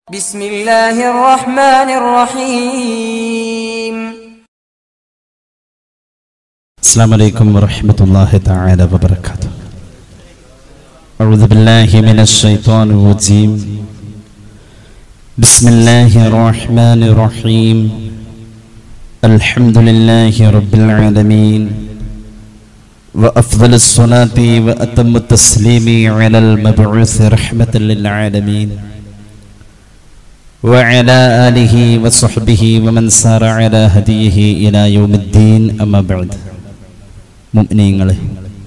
بسم الله الرحمن الرحيم. السلام عليكم ورحمة الله تعالى وبركاته. أعوذ بالله من الشيطان الرجيم. بسم الله الرحمن الرحيم. الحمد لله رب العالمين، وأفضل الصلاة وأتم التسليم على المبعوث رحمة للعالمين وعلى آله وصحبه ومن سار على هديه إلى يوم الدين. أما بعد. മുഅ്മിനീങ്ങളെ,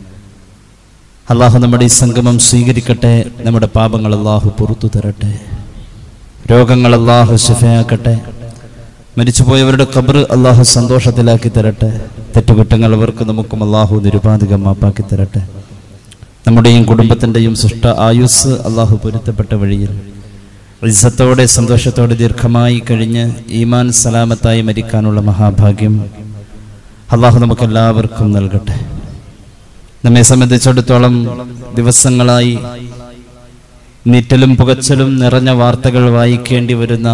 അല്ലാഹു നമ്മുടെ ഈ സംഗമം സ്വീകരിക്കട്ടെ. നമ്മുടെ പാപങ്ങൾ അല്ലാഹു പുറത്തു തരട്ടെ. രോഗങ്ങൾ അല്ലാഹു ശിഫയാക്കട്ടെ. മരിച്ചുപോയവരുടെ ഖബർ അല്ലാഹു സന്തോഷത്തിലാക്കി തരട്ടെ. തെറ്റുകുറ്റങ്ങൾ അവർക്ക് നമുക്കും അല്ലാഹു നിരുപാധികം മാപ്പാക്കി തരട്ടെ. നമ്മുടെയും കുടുംബത്തിൻ്റെയും സൃഷ്ട ആയുസ് അല്ലാഹു പൊരുത്തപ്പെട്ട വഴിയിൽ ഇസ്സത്തോടെ സന്തോഷത്തോടെ ദീർഘമായി കഴിഞ്ഞ് ഈമാൻ സലാമത്തായി മരിക്കാനുള്ള മഹാഭാഗ്യം അല്ലാഹു നമുക്കെല്ലാവർക്കും നൽകട്ടെ. നമ്മെ സംബന്ധിച്ചിടത്തോളം ദിവസങ്ങളായി നീറ്റലും പുകച്ചലും നിറഞ്ഞ വാർത്തകൾ വായിക്കേണ്ടി വരുന്ന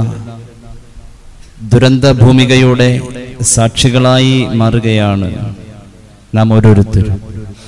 ദുരന്ത ഭൂമികയുടെ സാക്ഷികളായി മാറുകയാണ് നാം ഓരോരുത്തരും.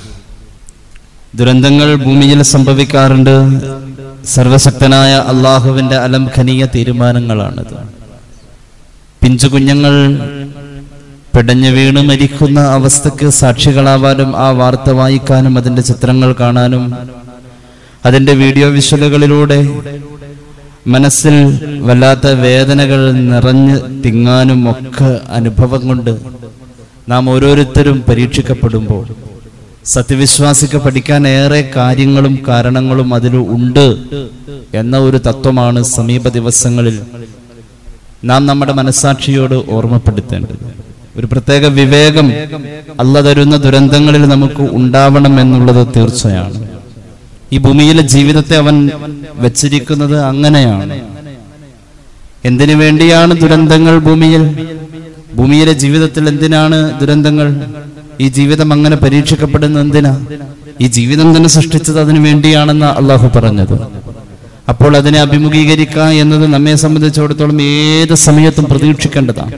ദുരന്തങ്ങൾ ഭൂമിയിൽ സംഭവിക്കാറുണ്ട്. സർവശക്തനായ അള്ളാഹുവിന്റെ അലംഘനീയ തീരുമാനങ്ങളാണത്. പിഞ്ചുകുഞ്ഞുങ്ങൾ പിടഞ്ഞു വീണ് മരിക്കുന്ന അവസ്ഥക്ക് സാക്ഷികളാവാനും ആ വാർത്ത വായിക്കാനും അതിന്റെ ചിത്രങ്ങൾ കാണാനും അതിന്റെ വീഡിയോ വിഷ്വലുകളിലൂടെ മനസ്സിൽ വല്ലാത്ത വേദനകൾ നിറഞ്ഞ് തിങ്ങാനും ഒക്കെ അനുഭവം കൊണ്ട് നാം ഓരോരുത്തരും പരീക്ഷിക്കപ്പെടുമ്പോൾ സത്യവിശ്വാസിക്ക് പഠിക്കാൻ ഏറെ കാര്യങ്ങളും കാരണങ്ങളും അതിൽ ഉണ്ട് എന്ന ഒരു തത്വമാണ് സമീപ ദിവസങ്ങളിൽ നാം നമ്മുടെ മനസ്സാക്ഷിയോട് ഓർമ്മപ്പെടുത്തേണ്ടത്. ഒരു പ്രത്യേക വിവേകം അല്ലാഹു തരുന്ന ദുരന്തങ്ങളിൽ നമുക്ക് ഉണ്ടാവണം എന്നുള്ളത് തീർച്ചയാണ്. ഈ ഭൂമിയിലെ ജീവിതത്തെ അവൻ വെച്ചിരിക്കുന്നത് അങ്ങനെയാണ്. എന്തിനു വേണ്ടിയാണ് ദുരന്തങ്ങൾ ഭൂമിയിലെ ജീവിതത്തിൽ എന്തിനാണ് ദുരന്തങ്ങൾ? ഈ ജീവിതം അങ്ങനെ പരീക്ഷിക്കപ്പെടുന്ന എന്തിനാ? ഈ ജീവിതം തന്നെ സൃഷ്ടിച്ചത് അതിനു വേണ്ടിയാണെന്ന് അള്ളാഹു പറഞ്ഞത്. അപ്പോൾ അതിനെ അഭിമുഖീകരിക്കുക എന്നത് നമ്മെ സംബന്ധിച്ചിടത്തോളം ഏത് സമയത്തും പ്രതീക്ഷിക്കേണ്ടതാണ്.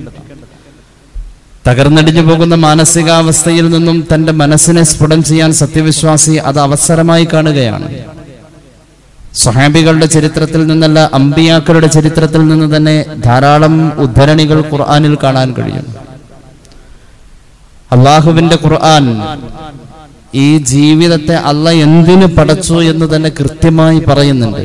തകർന്നടിഞ്ഞു പോകുന്ന മാനസികാവസ്ഥയിൽ നിന്നും തന്റെ മനസ്സിനെ സ്ഫുടം ചെയ്യാൻ സത്യവിശ്വാസി അത് അവസരമായി കാണുകയാണ്. സ്വഹാബികളുടെ ചരിത്രത്തിൽ നിന്നല്ല, അമ്പിയാക്കളുടെ ചരിത്രത്തിൽ നിന്ന് തന്നെ ധാരാളം ഉദ്ധരണികൾ ഖുർആനിൽ കാണാൻ കഴിയും. അള്ളാഹുവിന്റെ ഖുർആൻ ഈ ജീവിതത്തെ അള്ളാഹ് എന്തിനു പടച്ചു എന്ന് തന്നെ കൃത്യമായി പറയുന്നുണ്ട്.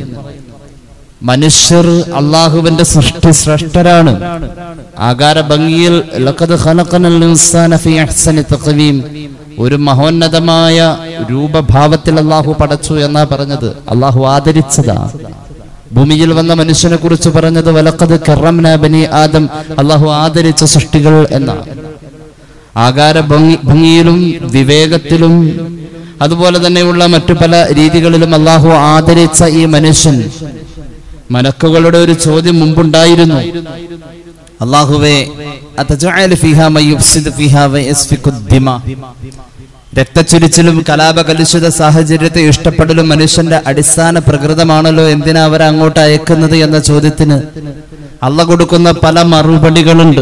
മനുഷ്യർ അള്ളാഹുവിന്റെ സൃഷ്ടി ശ്രേഷ്ഠരാണ്. ആകാര ഭംഗിയിൽ ലഖദ് ഖലഖനൽ ഇൻസാന ഫീ അഹ്സനി തഖ്വീം, ഒരു മഹോന്നതമായ രൂപഭാവത്തിൽ അള്ളാഹു പടച്ചു എന്നാ പറഞ്ഞത്. അള്ളാഹു ആദരിച്ചതാ. ഭൂമിയിൽ വന്ന മനുഷ്യനെ കുറിച്ച് പറഞ്ഞത് വലഖദ് കറംനാ ബനി ആദം, അള്ളാഹു ആദരിച്ച സൃഷ്ടികൾ എന്നാ. ആകാര ഭംഗിയിലും വിവേകത്തിലും അതുപോലെ തന്നെയുള്ള മറ്റു പല രീതികളിലും അള്ളാഹു ആദരിച്ച ഈ മനുഷ്യൻ, മലക്കുകളുടെ ഒരു ചോദ്യം മുമ്പുണ്ടായിരുന്നു. അല്ലാഹുവേ, അതജഅലു ഫീഹാ മയുഫ്സിദു ഫീഹാ വയസ്ഫികു ദിമാ, രക്തച്ചൊരിച്ചിലും കലാപകലുഷിത സാഹചര്യത്തെ ഇഷ്ടപ്പെടലും മനുഷ്യന്റെ അടിസ്ഥാന പ്രകൃതമാണല്ലോ, എന്തിനാ അവരെ അങ്ങോട്ട് അയക്കുന്നത് എന്ന ചോദ്യത്തിന് അള്ളാഹ് കൊടുക്കുന്ന പല മറുപടികളുണ്ട്.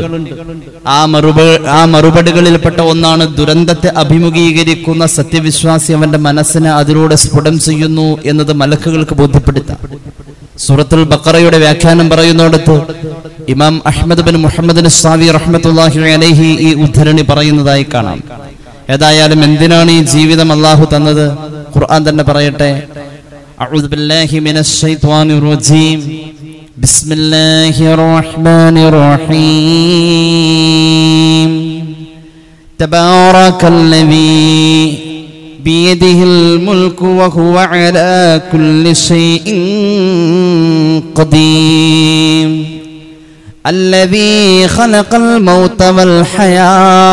ആ മറുപടികളിൽപ്പെട്ട ഒന്നാണ് ദുരന്തത്തെ അഭിമുഖീകരിക്കുന്ന സത്യവിശ്വാസി അവന്റെ മനസ്സിനെ അതിലൂടെ സ്ഫുടം ചെയ്യുന്നു എന്നത് മലക്കുകൾക്ക് ബോധ്യപ്പെടുത്താം. സൂറത്തുൽ ബഖറയുടെ വ്യാഖ്യാനം പറയുന്നിടത്ത് ഇമാം അഹ്മദ് ബിൻ മുഹമ്മദ് അസ്സാവി റഹ്മത്തുള്ളാഹി അലൈഹി ഈ ഉദ്ധരണി പറയുന്നതായി കാണാം. ഏതായാലും എന്തിനാണ് ഈ ജീവിതം അല്ലാഹു തന്നത്? ഖുർആൻ തന്നെ പറയട്ടെ. അഊദു ബില്ലാഹി മിനശ് ശൈത്വാനിർ റജീം. ബിസ്മില്ലാഹിർ റഹ്മാനിർ റഹീം. തബാറകല്ലദീ ബിയദിഹിൽ മുൽക്കു വഹുവ അലാ കുല്ലി ശൈഇൻ ഖദീർ. അല്ലദീ ഖലഖൽ മൗത വൽ ഹയാ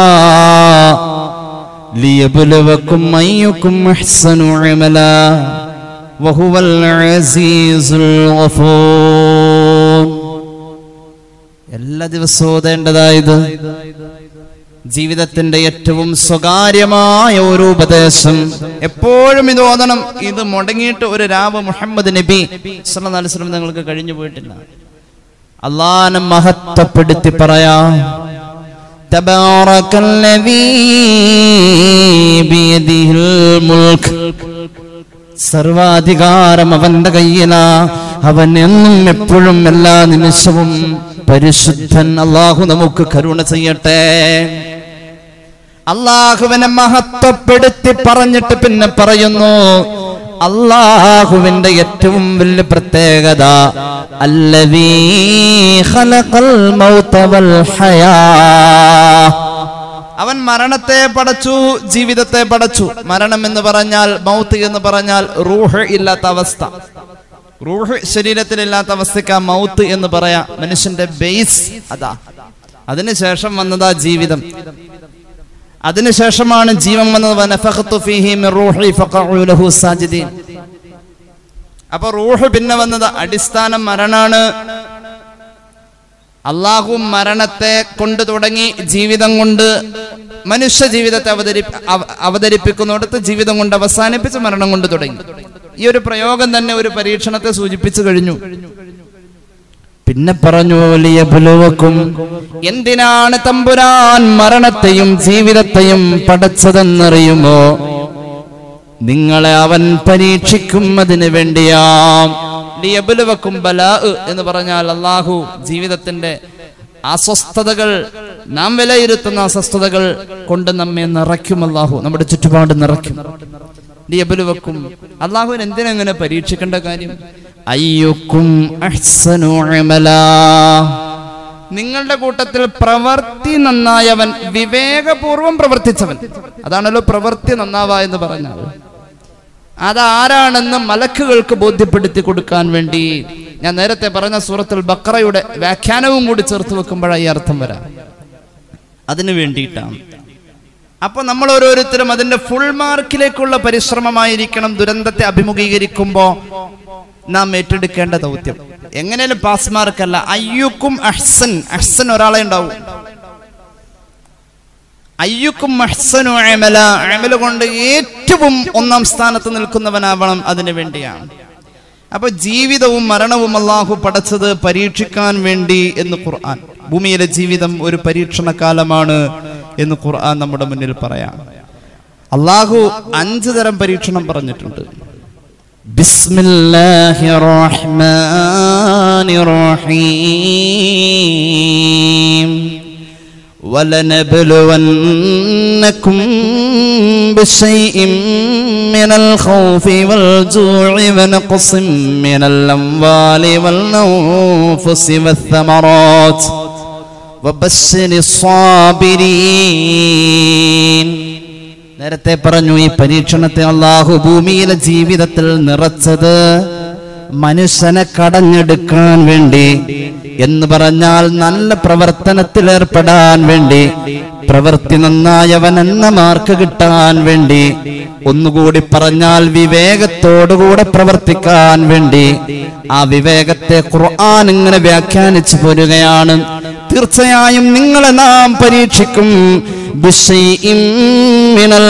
ലിയബ്ലുവകും അയ്യുകും അഹ്സനു അമലാ വഹുവൽ അസീസുൽ ഗഫൂർ. എല്ലാ ദിവസവും ഓതേണ്ടതായത് ജീവിതത്തിന്റെ ഏറ്റവും സ്വകാര്യമായ ഒരു ഉപദേശം. എപ്പോഴും ഇത് ഓതണം. ഇത് മുടങ്ങിയിട്ട് ഒരു രാവ് മുഹമ്മദ് നബി സല്ലല്ലാഹു അലൈഹി വസല്ലം നിങ്ങൾക്ക് കഴിഞ്ഞു പോയിട്ടില്ല. അല്ലാഹുവിനെ മഹത്വപ്പെടുത്തി പറയാം. തബാറകല്ലദീ ബിയദിഹിൽ മുൽക്ക്, സർവാധികാരം അവന്റെ കയ്യിലാ. അവൻ എന്നും എപ്പോഴും എല്ലാ നിമിഷവും പരിശുദ്ധൻ. അല്ലാഹു നമുക്ക് കരുണ ചെയ്യട്ടെ. അല്ലാഹുവിനെ മഹത്വപ്പെടുത്തി പറഞ്ഞിട്ട് പിന്നെ പറയുന്നു, അല്ലാഹുവിന്റെ ഏറ്റവും വലിയ പ്രത്യേകത അല്ലദീ ഖലഖൽ മൗത വൽ ഹയാ, അവൻ മരണത്തെ പടച്ചു, ജീവിതത്തെ പടച്ചു. മരണം എന്ന് പറഞ്ഞാൽ, മൗത്ത് എന്ന് പറഞ്ഞാൽ റൂഹ് ഇല്ലാത്ത അവസ്ഥ. റൂഹ് ശരീരത്തിലില്ലാത്ത അവസ്ഥയ്ക്ക് മൗത്ത് എന്ന് പറയാം. മനുഷ്യന്റെ ബേസ് അതാ. അതിനുശേഷം വന്നതാ ജീവിതം. അതിനുശേഷമാണ് ജീവൻ വന്നത്. വനഫഖ്തു ഫീഹി മിർ റൂഹി ഫഖഉ ലഹു സാജിദീൻ. അപ്പൊ റൂഹ് പിന്നെ വന്നത് അടിസ്ഥാനം മരണാണ്. അല്ലാഹു മരണത്തെ കൊണ്ട് തുടങ്ങി ജീവിതം കൊണ്ട് മനുഷ്യ ജീവിതത്തെ അവതരിപ്പിക്കുന്നിടത്ത് ജീവിതം കൊണ്ട് അവസാനിപ്പിച്ച് മരണം കൊണ്ട് തുടങ്ങി. ഈ ഒരു പ്രയോഗം തന്നെ ഒരു പരീക്ഷണത്തെ സൂചിപ്പിച്ചു കഴിഞ്ഞു. പിന്നെ പറഞ്ഞു, ലിയബ്ലുവക്കും, എന്തിനാണ് തമ്പുരാൻ മരണത്തെയും ജീവിതത്തെയും പടച്ചതെന്നറിയുമോ? നിങ്ങളെ അവൻ പരീക്ഷിക്കും, അതിനു വേണ്ടിയാം. ലിയബ്ലുവക്കും ബലാ എന്ന് പറഞ്ഞാൽ അല്ലാഹു ജീവിതത്തിന്റെ അസ്വസ്ഥതകൾ, നാം വിലയിരുത്തുന്ന അസ്വസ്ഥതകൾ കൊണ്ട് നമ്മെ നിറയ്ക്കും. അല്ലാഹു നമ്മുടെ ചുറ്റുപാട് നിറയ്ക്കും. ലിയബ്ലുവക്കും, അല്ലാഹുവിന് എന്തിനെങ്ങനെ പരീക്ഷിക്കേണ്ട കാര്യം? അയ്യുക്കും അഹ്സനു അമലാ, നിങ്ങളുടെ കൂട്ടത്തിൽ പ്രവൃത്തി നന്നായവൻ, വിവേകപൂർവം പ്രവർത്തിച്ചവൻ. അതാണല്ലോ പ്രവൃത്തി നന്നാവാ എന്ന് പറഞ്ഞാൽ. അതാരാണെന്ന് മലക്കുകൾക്ക് ബോധ്യപ്പെടുത്തി കൊടുക്കാൻ വേണ്ടി ഞാൻ നേരത്തെ പറഞ്ഞ സൂറത്തുൽ ബഖറയുടെ വ്യാഖ്യാനവും കൂടി ചേർത്ത് വെക്കുമ്പോഴായി അർത്ഥം വരാം. അതിനു വേണ്ടിയിട്ടാണ്. അപ്പൊ നമ്മൾ ഓരോരുത്തരും അതിന്റെ ഫുൾ മാർക്കിലേക്കുള്ള പരിശ്രമമായിരിക്കണം ദുരന്തത്തെ അഭിമുഖീകരിക്കുമ്പോ നാം ഏറ്റെടുക്കേണ്ട ദൗത്യം. എങ്ങനെയും പാസ് മാർക്കല്ല. അയ്യുക്കും അഹ്സൻ, അഹ്സൻ ഒരാളെ ഉണ്ടാവും. അയ്യുക്കും അഹ്സനു അമല, അമല കൊണ്ട് ഏറ്റവും ഒന്നാം സ്ഥാനത്ത് നിൽക്കുന്നവനാവണം. അതിനു വേണ്ടിയാണ്. അപ്പൊ ജീവിതവും മരണവും അല്ലാഹു പടച്ചത് പരീക്ഷിക്കാൻ വേണ്ടി എന്ന് ഖുർആൻ. ഭൂമിയിലെ ജീവിതം ഒരു പരീക്ഷണ കാലമാണ് എന്ന് ഖുർആൻ നമ്മുടെ മുന്നിൽ പറയാം. അല്ലാഹു 5 തരം പരീക്ഷണം പറഞ്ഞിട്ടുണ്ട്. ബിസ്മില്ലാഹിർ റഹ്മാനിർ റഹീം. വലനബ്ലുവന്നകും ബിശൈഇൻ മിനൽ ഖൗഫി വൽ ജൂഇ വനഖ്സിൻ മിനൽ അംവാലി വൽ അൻഫുസി വസ്സമറാത്ത് വബശ്ശിരിസ് സാബിരീൻ. നേരത്തെ പറഞ്ഞു, ഈ പരീക്ഷണത്തെ അല്ലാഹു ഭൂമിയിലെ ജീവിതത്തിൽ നിറച്ചത് മനുഷ്യനെ കടഞ്ഞെടുക്കാൻ വേണ്ടി എന്ന് പറഞ്ഞാൽ നല്ല പ്രവർത്തനത്തിൽ ഏർപ്പെടാൻ വേണ്ടി, പ്രവൃത്തി നന്നായവൻ എന്ന മാർക്ക് കിട്ടാൻ വേണ്ടി, ഒന്നുകൂടി പറഞ്ഞാൽ വിവേകത്തോടുകൂടെ പ്രവർത്തിക്കാൻ വേണ്ടി. ആ വിവേകത്തെ ഖുർആൻ ഇങ്ങനെ വ്യാഖ്യാനിച്ചു പോരുകയാണ്. തീർച്ചയായും നിങ്ങളെ നാം പരീക്ഷിക്കും. ബിശൈഇൻ മിനൽ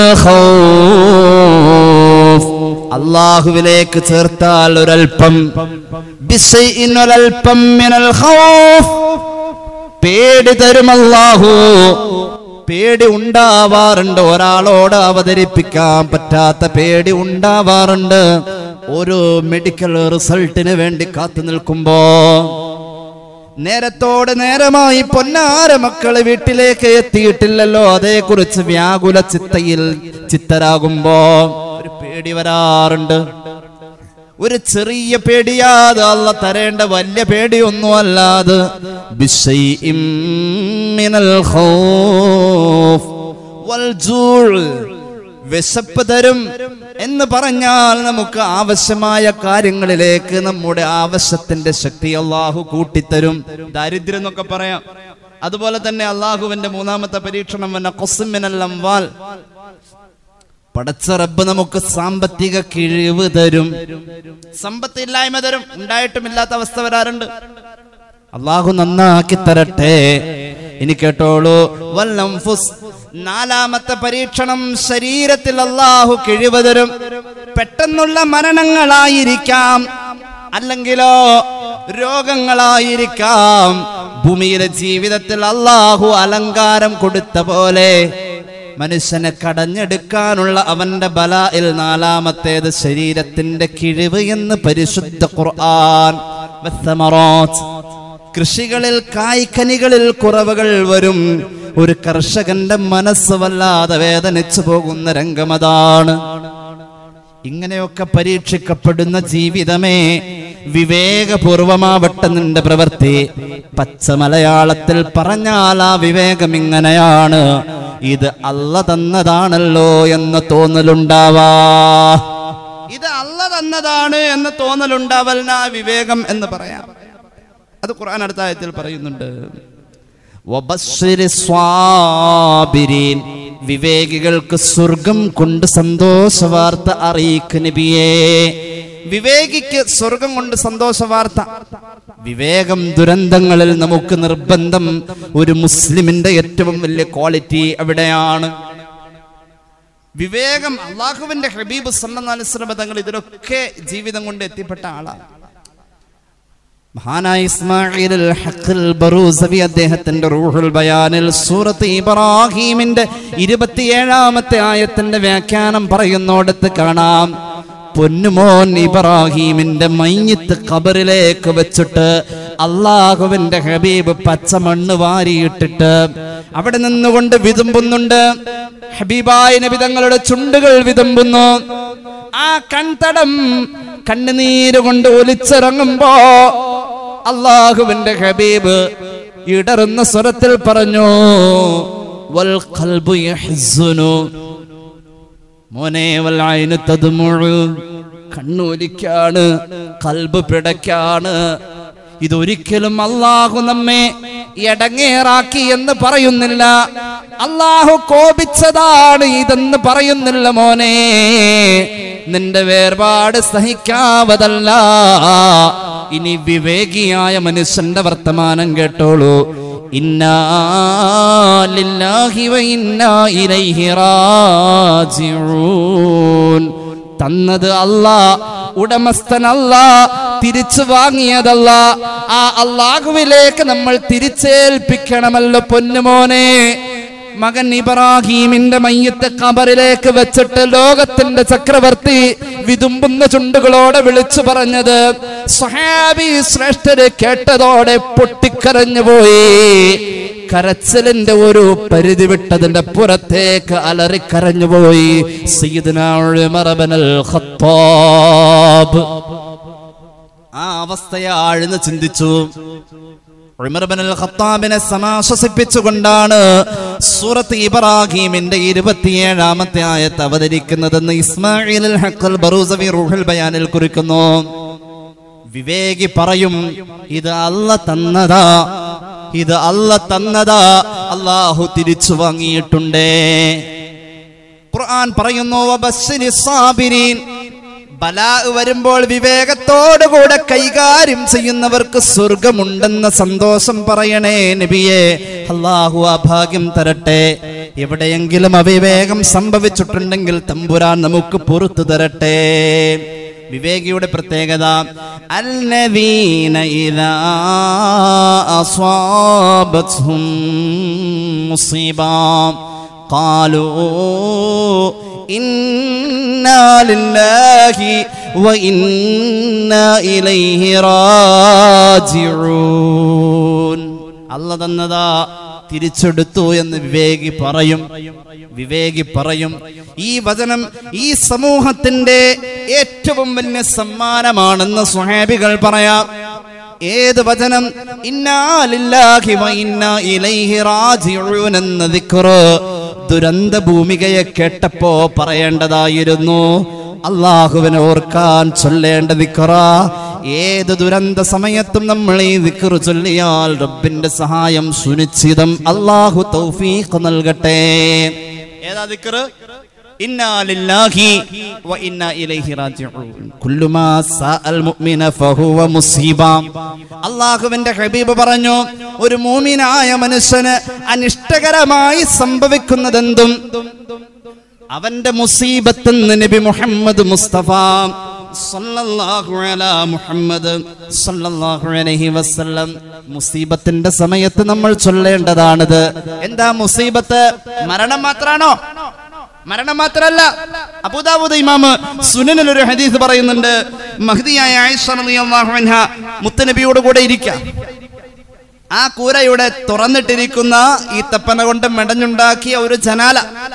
ഖൗഫ്, അല്ലാഹുവിലേക്ക് ചേർത്താൽ ഒരൽപ്പം. ബിശൈഇൻ, ഒരൽപ്പം. മിനൽ ഖൗഫ്, പേടി തരും അല്ലാഹു. പേടി ഉണ്ടാവാറുണ്ട്. ഒരാളോട് അവതരിപ്പിക്കാൻ പറ്റാത്ത പേടി ഉണ്ടാവാറുണ്ട്. ഒരു മെഡിക്കൽ റിസൾട്ടിന് വേണ്ടി കാത്തു നിൽക്കുമ്പോ, നേരത്തോട് നേരമായി പൊന്നാര മക്കള് വീട്ടിലേക്ക് എത്തിയിട്ടില്ലല്ലോ, അതേക്കുറിച്ച് വ്യാകുല ചിത്തരാകുമ്പോ ഒരു പേടി വരാറുണ്ട്. ഒരു ചെറിയ പേടിയാത് അല്ലാഹ് തരേണ്ട വലിയ പേടിയൊന്നും അല്ലാതെ. ബിശൈഇൻ മിനൽ ഖൗഫ് വൽ ജൂഅ്, വിശപ്പ് തരും എന്ന് പറഞ്ഞാൽ നമുക്ക് ആവശ്യമായ കാര്യങ്ങളിലേക്ക് നമ്മുടെ ആവശ്യത്തിന്റെ ശക്തി അല്ലാഹു കൂട്ടിത്തരും. ദാരിദ്ര്യം എന്നൊക്കെ പറയാം. അതുപോലെ തന്നെ അല്ലാഹുവിന്റെ മൂന്നാമത്തെ പരീക്ഷണം വനഖ്സിൻ മിനൽ അംവാൽ, പടച്ച റബ്ബ് നമുക്ക് സാമ്പത്തിക കിഴിവ് തരും, സമ്പത്തില്ലായ്മ തരും. ഉണ്ടായിട്ടും ഇല്ലാത്ത അവസ്ഥ വരാറുണ്ട്. അല്ലാഹു നന്നാക്കി തരട്ടെ. ഇനി കേട്ടോളൂ, വൽ അൻഫുസ്, നാലാമത്തെ പരീക്ഷണം ശരീരത്തിൽ അല്ലാഹു കിഴിവ് തരും. പെട്ടെന്നുള്ള മരണങ്ങളായിരിക്കാം, അല്ലെങ്കിലോ രോഗങ്ങളായിരിക്കാം. ഭൂമിയിലെ ജീവിതത്തിൽ അല്ലാഹു അലങ്കാരം കൊടുത്ത പോലെ മനുഷ്യനെ കടഞ്ഞെടുക്കാനുള്ള അവന്റെ ബലായിൽ നാലാമത്തേത് ശരീരത്തിന്റെ കിഴിവ് എന്ന് പരിശുദ്ധ ഖുർആൻ. കൃഷികളിൽ കായ്ക്കനികളിൽ കുറവുകൾ വരും. ഒരു കർഷകന്റെ മനസ്സ് വല്ലാതെ വേദനിച്ചു പോകുന്ന രംഗമതാണ്. ഇങ്ങനെയൊക്കെ പരീക്ഷിക്കപ്പെടുന്ന ജീവിതമേ, വിവേകപൂർവമാവട്ടെ നിന്റെ പ്രവൃത്തി. പച്ച മലയാളത്തിൽ പറഞ്ഞാൽ ആ വിവേകം ഇങ്ങനെയാണ്: ഇത് അല്ല തന്നതാണല്ലോ എന്ന് തോന്നലുണ്ടാവാ. ഇത് അല്ല തന്നതാണ് എന്ന് തോന്നലുണ്ടാവലിനാ വിവേകം എന്ന് പറയാം. അത് ഖുർആൻ അടുത്ത ആയത്തിൽ പറയുന്നുണ്ട്. വിവേകികൾക്ക് സ്വർഗം കൊണ്ട് സന്തോഷ വാർത്ത അറിയിക്ക് നബിയേ. വിവേകിക്ക് സ്വർഗം കൊണ്ട് സന്തോഷ വാർത്ത. വിവേകം ദുരന്തങ്ങളിൽ നമുക്ക് നിർബന്ധം. ഒരു മുസ്ലിമിന്റെ ഏറ്റവും വലിയ ക്വാളിറ്റി എവിടെയാണ്? വിവേകം. അല്ലാഹുവിന്റെ ഹബീബ് സല്ലല്ലാഹു അലൈഹി വസല്ലം തങ്ങൾ ഇതിലൊക്കെ ജീവിതം കൊണ്ട് എത്തിപ്പെട്ട ആളാണ്. മഹാനായ ഇസ്മാഈൽ അൽ ഹഖൽ ബറൂസവി അദ്ദേഹത്തിന്റെ റൂഹുൽ ബയാനിൽ സൂറത്ത് ഇബ്രാഹീമിന്റെ 27ാമത്തെ ആയത്തിന്റെ വ്യാഖ്യാനം പറയുന്നോടത്ത് കാണാം, പൊന്നുമോൻ ഇബ്രാഹീമിന്റെ മയ്യിത്ത് ഖബറിലേക്ക് വെച്ചിട്ട് അല്ലാഹുവിന്റെ ഹബീബ് പച്ചമണ്ണ് വാരിയിട്ടിട്ട് അവിടെ നിന്നുകൊണ്ട് വിതുമ്പുന്നുണ്ട്. ഹബീബായ നബി തങ്ങളുടെ ചുണ്ടുകൾ വിതുമ്പുന്നു. ആ കൺതടം കണ്ണുനീര് കൊണ്ട് ഒലിച്ചിറങ്ങുമ്പോ അല്ലാഹുവിന്റെ ഹബീബ് ഇടറുന്ന സ്വരത്തിൽ പറഞ്ഞു, വൽ ഖൽബു യഹ്സുനു, മോനെ വൽ ഐനു തദ്മുഉ, കണ്ണൊലിക്കാണ്, ഖൽബ് പിടയ്ക്കാണ്. ഇതൊരിക്കലും അല്ലാഹു നമ്മെ എടങ്ങേറാക്കി എന്ന് പറയുന്നില്ല, അല്ലാഹു കോപിച്ചതാണ് ഇതെന്ന് പറയുന്നില്ല. മോനെ, നിന്റെ വേർപാട് സഹിക്കാവതല്ല. ഇനി വിവേകിയായ മനുഷ്യന്റെ വർത്തമാനം കേട്ടോളൂ. ഇന്നാ ലില്ലാഹി വ ഇന്നാ ഇലൈഹി റാജിഊൻ. തന്നത് അല്ലാഹ്, ഉടമസ്ഥൻ അല്ലാഹ്, തിരിച്ചു വാങ്ങിയതല്ല. ആ അല്ലാഹുവിലേക്ക് നമ്മൾ തിരിച്ചേൽപ്പിക്കണമല്ലോ പൊന്നുമോനെ. മകൻ ഇബ്രാഹീമിന്റെ മയ്യിത്ത് ഖബറിലേക്ക് വെച്ചിട്ട് ലോകത്തിന്റെ ചക്രവർത്തി വിതുമ്പുന്ന ചുണ്ടുകളോടെ വിളിച്ചു പറഞ്ഞത് സ്വഹാബി ശ്രേഷ്ഠര് കേട്ടതോടെ പൊട്ടിക്കരഞ്ഞു പോയി. കരച്ചിലിന്റെ ഒരു പരിധി വിട്ടതിന്റെ പുറത്തേക്ക് അലറിക്കരഞ്ഞുപോയി സയ്യിദുനാ ഉമർ ഇബ്നുൽ ഖത്താബ്. ആ അവസ്ഥയെ ആഴ്ന്ന് ചിന്തിച്ചു. ഉമർ ഇബ്നുൽ ഖത്താബിനെ സമാശ്വസിപ്പിച്ചുകൊണ്ടാണ് സൂറത്ത് ഇബ്രാഹീമിന്റെ 27ാമത്തെ ആയത്ത് അവതരിക്കുന്നതെന്ന് ഇസ്മാഈൽ അൽ ഹഖൽ ബറൂസവി റൂഹുൽ ബയാനിൽ കുറിക്കുന്നു. വിവേകി പറയും, ഇത് അല്ല തന്നതാ, ഇത് അല്ല തന്നതാ, അല്ലാഹു തിരിച്ചു വാങ്ങിയിട്ടുണ്ടേ. ഖുർആൻ പറയുന്നു, വബശ്ശിരിസ് സാബിരീൻ, ബലാ വരുമ്പോൾ വിവേകത്തോടുകൂടെ കൈകാര്യം ചെയ്യുന്നവർക്ക് സ്വർഗമുണ്ടെന്ന സന്തോഷം പറയണേ നബിയെ. അല്ലാഹു ആ ഭാഗ്യം തരട്ടെ. എവിടെയെങ്കിലും അവിവേകം സംഭവിച്ചിട്ടുണ്ടെങ്കിൽ തമ്പുരാൻ നമുക്ക് പുറത്തു തരട്ടെ. വിവേകിയുടെ പ്രത്യേകത, അല്ലദീന ഇദാ അസ്വാബത്ഹും മുസീബ ഖാലൂ ഇന്നാ ലില്ലാഹി വ ഇന്നാ ഇലൈഹി റാജിഊൻ. അല്ലാഹു തന്നതാ തിരിച്ചെടുത്തു എന്ന് വിവേകി പറയും. വിവേകി പറയും, ഈ വചനം ഈ സമൂഹത്തിന്റെ ഏറ്റവും വലിയ സമ്മാനമാണെന്ന് സ്വഹാബികൾ പറയാം. ഏത് വചനം? ഇന്നാ ലില്ലാഹി വ ഇന്നാ ഇലൈഹി റാജിഊൻ എന്ന ദിക്ർ ദുരന്ത ഭൂമികയെ കേട്ടപ്പോ പറയേണ്ടതായിരുന്നു. അല്ലാഹുവിനെ ഓർക്കാൻ ചൊല്ലേണ്ട ദിക്റ. ഏത് ദുരന്ത സമയത്തും നമ്മൾ ഈ ദിക്ർ ചൊല്ലിയാൽ റബ്ബിന്റെ സഹായം സുനിശ്ചിതം. അല്ലാഹു തൗഫീഖ് നൽകട്ടെ. ഏതാ ദിക്ർ? ഇന്നാ ലില്ലാഹി വ ഇന്നാ ഇലൈഹി റാജിഊൻ. കുല്ലു മാ സഅൽ മുഅ്മിന ഫഹുവ മുസീബ. അല്ലാഹുവിന്റെ ഹബീബ് പറഞ്ഞു, ഒരു മുഅ്മിനായ മനുഷ്യന് അനിഷ്ടകരമായി സംഭവിക്കുന്നതെന്തും അവന്റെ മുസീബത്ത് എന്ന് നബി മുഹമ്മദ് മുസ്തഫ സല്ലല്ലാഹു അലാ മുഹമ്മദ് സല്ലല്ലാഹു അലൈഹി വസല്ലം. മുസീബത്തിന്റെ സമയത്ത് നമ്മൾ ചൊല്ലേണ്ടതാണിത്. എന്താ മുസീബത്ത്? മരണം മാത്രാണോ? മരണം മാത്രല്ല. അബൂദാവൂദ് ഇമാമ് സുനനിൽ ഒരു ഹദീസ് പറയുന്നുണ്ട്. മഹ്ദിയായ ആയിഷ റളിയല്ലാഹു അൻഹ മുത്തനബിയോട് കൂടെ ഇരിക്കുക. ആ കൂരയുടെ തുറന്നിട്ടിരിക്കുന്ന ഈത്തപ്പന കൊണ്ട് മെടഞ്ഞുണ്ടാക്കിയ ഒരു ജനാല,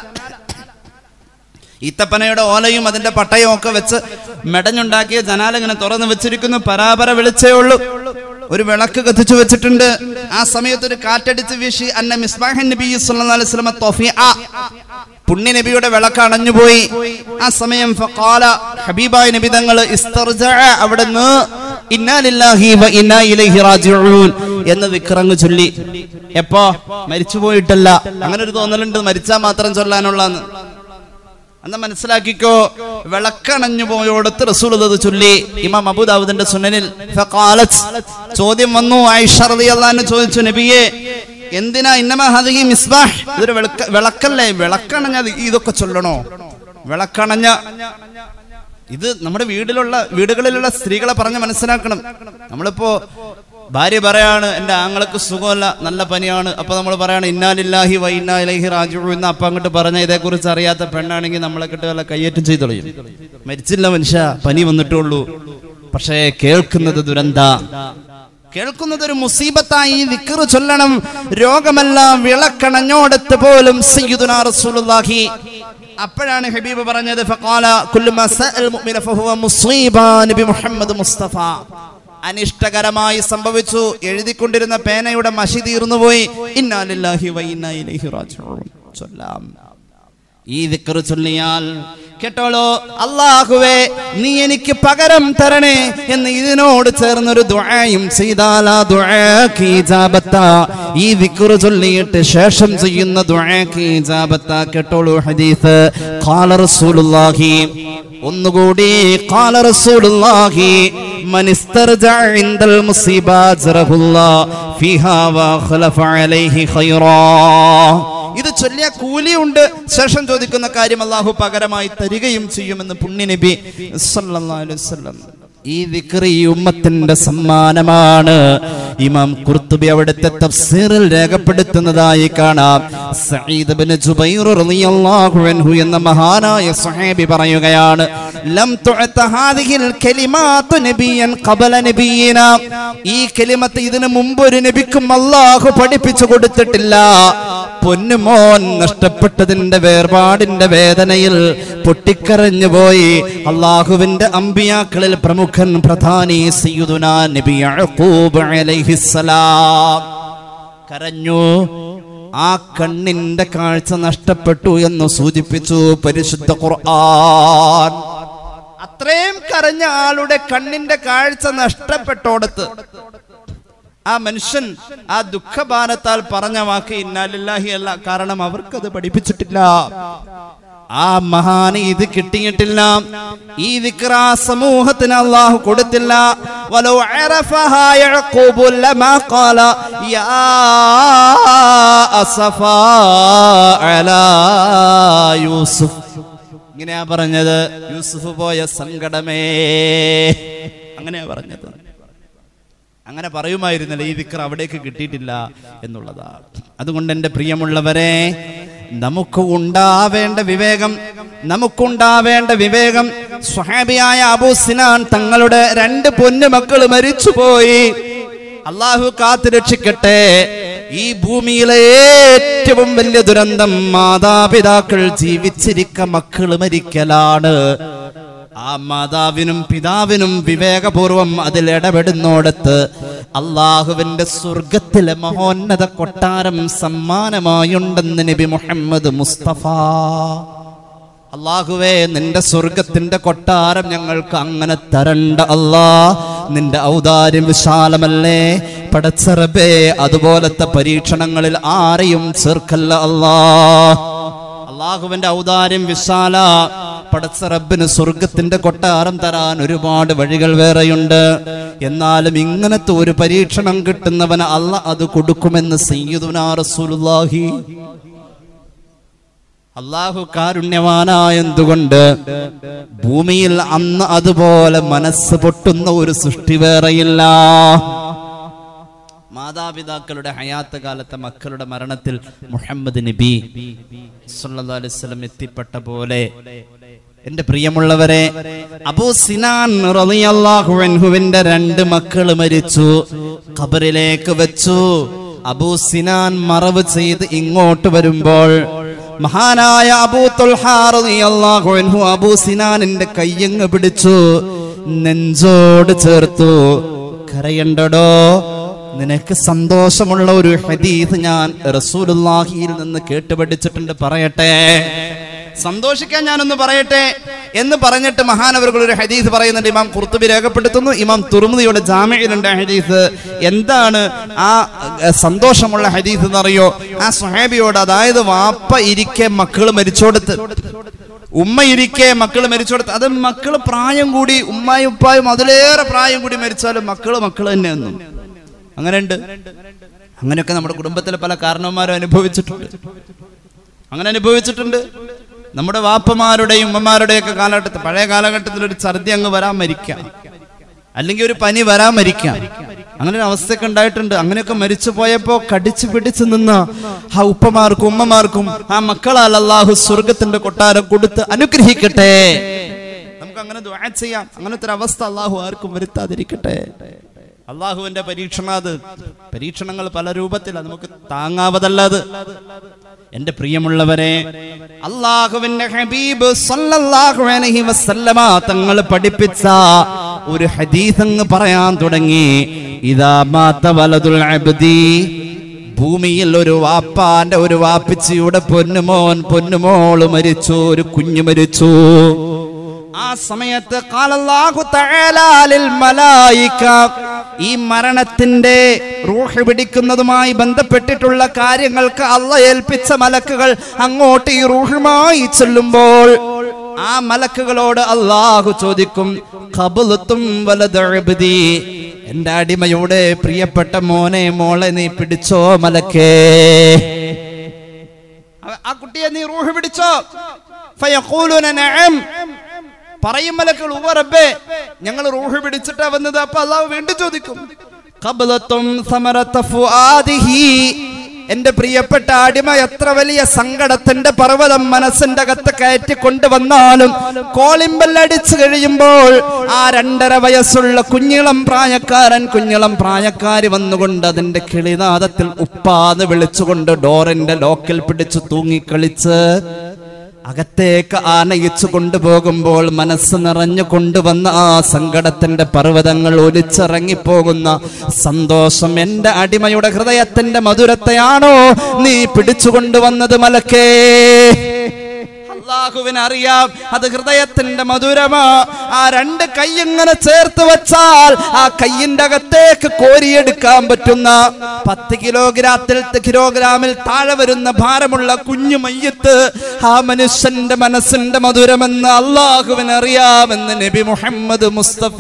ഈത്തപ്പനയുടെ ഓലയും അതിന്റെ പട്ടയും ഒക്കെ വെച്ച് മെടഞ്ഞുണ്ടാക്കിയ ജനാല ഇങ്ങനെ തുറന്നു വെച്ചിരിക്കുന്നു. പരാപര വെളിച്ചേ ഉള്ളൂ. ഒരു വിളക്ക് കത്തിച്ചു വെച്ചിട്ടുണ്ട്. ആ സമയത്ത് ഒരു കാറ്റടിച്ച് വീശി അന്ന മിസ്ബാഹൻ നബി സല്ലല്ലാഹു അലൈഹി വസല്ലം തഫിഅ, പുണ്യ നബിയുടെ വിളക്ക് അണഞ്ഞുപോയി. ആ സമയം ഫഖാല, ഹബീബായ നബി തങ്ങൾ ഇസ്തർജഅ, അവിടുന്ന് ഇന്നാ ലില്ലാഹി വ ഇന്നാ ഇലൈഹി റാജിഊൻ എന്ന് ദിക്റങ്ങ് ചൊല്ലി. എപ്പോ? മരിച്ചു പോയിട്ടല്ല. അങ്ങനെ ഒരു തോന്നലുണ്ട് മരിച്ചാൽ മാത്രം ചൊല്ലാനുള്ളതെന്ന്. അന്ന് മനസ്സിലാക്കിക്കോ, വിളക്കണഞ്ഞു പോയോടത്ത് റസൂൽ അത് ചൊല്ലി. ഇമാം അബൂദാവൂദിന്റെ സുനനിൽ ഫഖാലത്, ചോദ്യം വന്നു. ആയിഷ റളിയല്ലാഹു അൻഹ ചോദിച്ചു, നബിയെ എന്തിനാ ഇന്നമാ ഹാദിഹി മിസ്ബാഹ്, ഇതൊരു വിളക്കല്ലേ, വിളക്കണഞ്ഞ ഇതൊക്കെ ചൊല്ലണോ? വിളക്കണഞ്ഞ ഇത് നമ്മുടെ വീടുകളിലുള്ള സ്ത്രീകളെ പറഞ്ഞ് മനസ്സിലാക്കണം. നമ്മളിപ്പോ ഭാര്യ പറയാണ് എന്റെ ആങ്ങൾക്ക് സുഖമല്ല, നല്ല പനിയാണ്, അപ്പൊ നമ്മൾ പറയാണ് ഇന്നാ ലില്ലാഹി വ ഇന്നാ ഇലൈഹി റാജിഊൻ എന്ന്. അപ്പൊ അങ്ങോട്ട് പറഞ്ഞ ഇതേക്കുറിച്ച് അറിയാത്ത പെണ്ണാണെങ്കിൽ നമ്മളെ കിട്ടി വല്ല കയ്യേറ്റം ചെയ്തൊളിയും. മരിച്ചില്ല മനുഷ്യ, പനി വന്നിട്ടുള്ളൂ. പക്ഷേ കേൾക്കുന്നത് ദുരന്ത, കേൾക്കുന്നത് ഒരു മുസീബത്തായി. ദിക്ർ ചൊല്ലണം. രോഗമല്ല, വിളക്കണഞ്ഞോടത്ത് പോലും സയ്യിദുനാ റസൂലുള്ളാഹി. അപ്പോഴാണ് ഹബീബ് പറഞ്ഞത് ഫഖാല കുല്ലു മാ സഅൽ മുഅ്മിന ഫഹുവ മുസീബ നബി മുഹമ്മദ് മുസ്തഫ. അനിഷ്ടകരമായി സംഭവിച്ചു. എഴുതിക്കൊണ്ടിരുന്ന പേനയുടെ മഷി തീർന്നുപോയി. ഇന്നാ ലില്ലാഹി വ ഇന്നാ ഇലൈഹി റാജിഊൻ ചൊല്ലാം. ഈ ദിക്ർ ചൊല്ലിയാൽ കേട്ടോളൂ, അല്ലാഹുവേ നീ എനിക്ക് പകരം തരണേ എന്ന് ഇതിനോട് ചേർന്നൊരു ദുആയും ചെയ്താൽ ആ ദുആക്ക് ഇജാബത്ത. ഈ ദിക്ർ ചൊല്ലിയിട്ട് ശേഷം ചെയ്യുന്ന ദുആക്ക് ഇജാബത്ത. കേട്ടോളൂ ഹദീസ്. ഖാല റസൂലുള്ളാഹി, ഒന്നുകൂടി ഖാല റസൂലുള്ളാഹി മൻ ഇസ്തർജഅ ഇൻദൽ മുസീബ അജ്റഹുല്ലാഹ് ഫീഹാ വ ഖലഫ അലൈഹി ഖൈറാ. ഇത് ചൊല്ലിയ കൂലിയുണ്ട്. ശേഷം ചോദിക്കുന്ന കാര്യം അല്ലാഹു പകരമായി തരികയും ചെയ്യുമെന്ന് പുണ്യ നബി സല്ലല്ലാഹു അലൈഹി വസല്ലം. ഈ ദിക്ർ ഈ ഉമ്മത്തിന്റെ സമ്മാനമാണ്. ഇമാം ഖുർത്തുബി അവിടുത്തെ തഫ്സീറിൽ രേഖപ്പെടുത്തുന്നതായി കാണാം. സഈദ് ഇബ്നു ജുബൈർ റളിയല്ലാഹു അൻഹു എന്ന മഹാനായ സ്വഹാബി പറയുകയാണ്, ലം തുഅത ഹാദിഹിൽ കലിമാതു നബിയൻ ഖബല നബിയിന. ഈ കലിമത്ത് ഇതിനു മുമ്പ് ഒരു നബിക്കും അല്ലാഹു പഠിപ്പിച്ചു കൊടുത്തിട്ടില്ല. പൊന്നുമോൻ നഷ്ടപ്പെട്ടതിന്റെ വേർപാടിന്റെ വേദനയിൽ പൊട്ടിക്കരഞ്ഞു പോയി അല്ലാഹുവിന്റെ അമ്പിയാക്കളിൽ പ്രമുഖൻ പ്രധാനി സയ്യിദുനാ നബി യഅഖൂബ് അലൈഹിസ്സലാം കരഞ്ഞു. ആ കണ്ണിന്റെ കാഴ്ച നഷ്ടപ്പെട്ടു എന്ന് സൂചിപ്പിച്ചു പരിശുദ്ധ ഖുർആൻ. അത്രയും കരഞ്ഞ ആളുടെ കണ്ണിന്റെ കാഴ്ച നഷ്ടപ്പെട്ടോടത്ത് ആ മനുഷ്യൻ ആ ദുഃഖഭാരത്താൽ പറഞ്ഞ വാക്ക് ഇന്നാ ലില്ലാഹി അല്ല. കാരണം അവർക്കത് പഠിപ്പിച്ചിട്ടില്ല. ആ മഹാന് ഇത് കിട്ടിയിട്ടില്ല. ഈ ദിക്ർ ആ സമൂഹത്തിന് അല്ലാഹു കൊടുത്തില്ല. വലൗ അറഫഹാ യഅഖൂബു ലമാ ഖാല യാ അസഫാ അലാ യൂസുഫ്. ഇങ്ങനെയാ പറഞ്ഞത്, യൂസുഫ് പോയ സങ്കടമേ. അങ്ങനെയാ പറഞ്ഞത്. അങ്ങനെ പറയുമായിരുന്നില്ല. ഈ ദിക്ർ അവിടേക്ക് കിട്ടിയിട്ടില്ല എന്നുള്ളതാണ്. അതുകൊണ്ട് എൻ്റെ പ്രിയമുള്ളവരെ, നമുക്ക് ഉണ്ടാവേണ്ട വിവേകം സ്വഹാബിയായ അബൂ സിനാൻ തങ്ങളുടെ 2 പൊന്നുമക്കൾ മരിച്ചുപോയി. അല്ലാഹു കാത്തു രക്ഷിക്കട്ടെ. ഈ ഭൂമിയിലെ ഏറ്റവും വലിയ ദുരന്തം മാതാപിതാക്കൾ ജീവിച്ചിരിക്ക മക്കൾ മരിക്കലാണ്. ആ മാതാവിനും പിതാവിനും വിവേകപൂർവം അതിൽ ഇടപെടുന്നോടത്ത് അള്ളാഹുവിന്റെ സ്വർഗത്തിലെ മഹോന്നത കൊട്ടാരം സമ്മാനമായുണ്ടെന്ന് നബി മുഹമ്മദ് മുസ്തഫ. അല്ലാഹുവേ, നിന്റെ സ്വർഗത്തിന്റെ കൊട്ടാരം ഞങ്ങൾക്ക് അങ്ങനെ തരണ്ട അല്ലാ. നിന്റെ ഔദാര്യം വിശാലമല്ലേ പടച്ച റബ്ബേ. അതുപോലത്തെ പരീക്ഷണങ്ങളിൽ ആരെയും ചേർക്കല്ല അല്ലാ. അല്ലാഹുവിന്റെ ഔദാര്യം വിശാല. പടച്ച റബ്ബിന് സ്വർഗത്തിന്റെ കൊട്ടാരം തരാൻ ഒരുപാട് വഴികൾ വേറെയുണ്ട്. എന്നാലും ഇങ്ങനത്തെ ഒരു പരീക്ഷണം കിട്ടുന്നവന് അല്ലാഹ് അത് കൊടുക്കുമെന്ന് സയ്യിദുനാ റസൂലുള്ളാഹി. അള്ളാഹു കാരുണ്യവാനായതുകൊണ്ട് ഭൂമിയിൽ അന്ന് അതുപോലെ മനസ്സ് പൊട്ടുന്ന ഒരു സൃഷ്ടി വേറെയില്ല. മാതാപിതാക്കളുടെ ഹയാത്ത് കാലത്തെ മക്കളുടെ മരണത്തിൽ മുഹമ്മദ് നബി സല്ലല്ലാഹു അലൈഹി വസല്ലം എത്തിപ്പെട്ട പോലെ എന്റെ പ്രിയമുള്ളവരെ, അബൂ സിനാൻ റളിയല്ലാഹു അൻഹുവിന്റെ 2 മക്കൾ മരിച്ചു, ഖബറിലേക്ക് വെച്ചു. അബൂ സിനാൻ മറവ് ചെയ്ത് ഇങ്ങോട്ട് വരുമ്പോൾ മഹാനായ അബൂ തുൽഹാ റളിയല്ലാഹു അൻഹു അബൂ സിനാനിന്റെ കയ്യങ്ങ് പിടിച്ചു, നെഞ്ചോട് ചേർത്തു. കരയണ്ടടോ, നിനക്ക് സന്തോഷമുള്ള ഒരു ഹദീസ് ഞാൻ റസൂലുള്ളാഹിയിൽ നിന്ന് കേട്ടുപഠിച്ചിട്ടുണ്ട്, പറയട്ടെ, സന്തോഷിക്കാൻ ഞാനൊന്ന് പറയട്ടെ എന്ന് പറഞ്ഞിട്ട് മഹാനവറുകൾ ഒരു ഹദീസ് പറയുന്നുണ്ട്. ഇമാം ഖുർത്തുബി രേഖപ്പെടുത്തുന്നു, ഇമാം തുർമുദിയുടെ ജാമിഇലുണ്ട് ഹദീസ്. എന്താണ് ആ സന്തോഷമുള്ള ഹദീസ് എന്നറിയോ? ആ സ്വഹാബിയോട്, അതായത് വാപ്പ ഇരിക്കെ മക്കള് മരിച്ചോടത്ത്, ഉമ്മ ഇരിക്കെ മക്കള് മരിച്ചോടത്ത്, അത് മക്കള് പ്രായം കൂടി, ഉമ്മായും ഉപ്പായും അതിലേറെ പ്രായം കൂടി മരിച്ചാലും മക്കള് തന്നെ ഒന്നും അങ്ങനെയുണ്ട്. അങ്ങനെയൊക്കെ നമ്മുടെ കുടുംബത്തിലെ പല കാരണവന്മാരും അങ്ങനെ അനുഭവിച്ചിട്ടുണ്ട്. നമ്മുടെ വാപ്പമാരുടെയും ഉമ്മമാരുടെയും ഒക്കെ കാലഘട്ടത്തിൽ, പഴയ കാലഘട്ടത്തിൽ ഒരു ഛർദി അങ്ങ് വരാൻ മരിക്കാം, അല്ലെങ്കിൽ ഒരു പനി വരാൻ മരിക്കാം, അങ്ങനെ ഒരു അവസ്ഥയൊക്കെ ഉണ്ടായിട്ടുണ്ട്. അങ്ങനെയൊക്കെ മരിച്ചു പോയപ്പോ കടിച്ചു പിടിച്ചു നിന്ന ആ ഉപ്പമാർക്കും ഉമ്മമാർക്കും ആ മക്കളാൽ അല്ലാഹു സ്വർഗത്തിന്റെ കൊട്ടാരം കൊടുത്ത് അനുഗ്രഹിക്കട്ടെ. നമുക്ക് അങ്ങനെ ദുആ ചെയ്യാം. അങ്ങനത്തെ ഒരു അവസ്ഥ അല്ലാഹു ആർക്കും വരുത്താതിരിക്കട്ടെ. അള്ളാഹുവിന്റെ പരീക്ഷണങ്ങൾ പല രൂപത്തിലാണ്, നമുക്ക് താങ്ങാവതല്ലത്. എന്റെ പ്രിയമുള്ളവരെ, അള്ളാഹുവിന്റെ ഹബീബ് സല്ലല്ലാഹു അലൈഹി വസല്ലമ തങ്ങൾ പഠിപ്പിച്ച ഒരു ഹദീസ് അങ്ങ് പറയാൻ തുടങ്ങി. ഇദാ മാത വലദുൽ അബ്ദി, ഭൂമിയിൽ ഒരു വാപ്പാന്റെ ഒരു വാപ്പിച്ചിയുടെ പൊന്നുമോള് മരിച്ചു, ഒരു കുഞ്ഞു മരിച്ചു. ആ സമയത്ത് ഖാലല്ലാഹു തആല ലിൽ മലായിക, ഈ മരണത്തിന്റെ റൂഹ് പിടിക്കുന്നതുമായി ബന്ധപ്പെട്ടിട്ടുള്ള കാര്യങ്ങൾക്ക് അല്ലാഹ് ഏൽപ്പിച്ച മലക്കുകൾ അങ്ങോട്ട് ഈ റൂഹുമായി ചെല്ലുമ്പോൾ ആ മലക്കുകളോട് അല്ലാഹു ചോദിക്കും, ഖബലതും വലദ അബ്ദി, എന്റെ അടിമയുടെ പ്രിയപ്പെട്ട മോളെ നീ പിടിച്ചോ മലക്കേ, ആ കുട്ടിയെ നീ റൂഹ് പിടിച്ചോ? ഫയഖൂലുന നഅം, പറയും മലക്കുകൾ, ഉവ്വ റബ്ബേ, ഞങ്ങൾ റൂഹ് പിടിച്ചിട്ടാ വന്നത്. അപ്പൊ അല്ലാഹു വീണ്ടും ചോദിക്കും, ഖബലതും സമറത ഫുആദിഹി, എന്റെ പ്രിയപ്പെട്ട അടിമ എത്ര വലിയ സങ്കടത്തിന്റെ പർവ്വതം മനസ്സിന്റെ അകത്ത് കയറ്റി കൊണ്ടുവന്നാലും കോളിമ്പല്ലടിച്ചു കഴിയുമ്പോൾ ആ 2.5 വയസ്സുള്ള കുഞ്ഞിളം പ്രായക്കാരി വന്നുകൊണ്ട് അതിന്റെ കിളിനാദത്തിൽ ഉപ്പാന്ന് വിളിച്ചുകൊണ്ട് ഡോറിന്റെ ലോക്കിൽ പിടിച്ചു തൂങ്ങിക്കളിച്ച് അകത്തേക്ക് ആനയിച്ചു കൊണ്ടുപോകുമ്പോൾ മനസ്സ് നിറഞ്ഞു കൊണ്ടുവന്ന ആ സങ്കടത്തിന്റെ പർവ്വതങ്ങൾ ഒലിച്ചിറങ്ങിപ്പോകുന്ന സന്തോഷം എന്റെ അടിമയുടെ ഹൃദയത്തിന്റെ മധുരത്തെയാണോ നീ പിടിച്ചുകൊണ്ടുവന്നത് മലക്കേ? അല്ലാഹുവിന് അറിയാം അത് ഹൃദയത്തിന്റെ മധുരമാ. ആ 2 കൈ ഇങ്ങനെ ചേർത്ത് വെച്ചാൽ ആ കൈയിന്റെ അകത്തേക്ക് കോരിയെടുക്കാൻ പറ്റുന്ന 10 കിലോഗ്രാമിൽ താഴെ വരുന്ന ഭാരമുള്ള കുഞ്ഞു മയ്യത്ത് ആ മനുഷ്യന്റെ മനസ്സിന്റെ മധുരമെന്ന് അല്ലാഹുവിന് അറിയാമെന്ന് നബി മുഹമ്മദ് മുസ്തഫ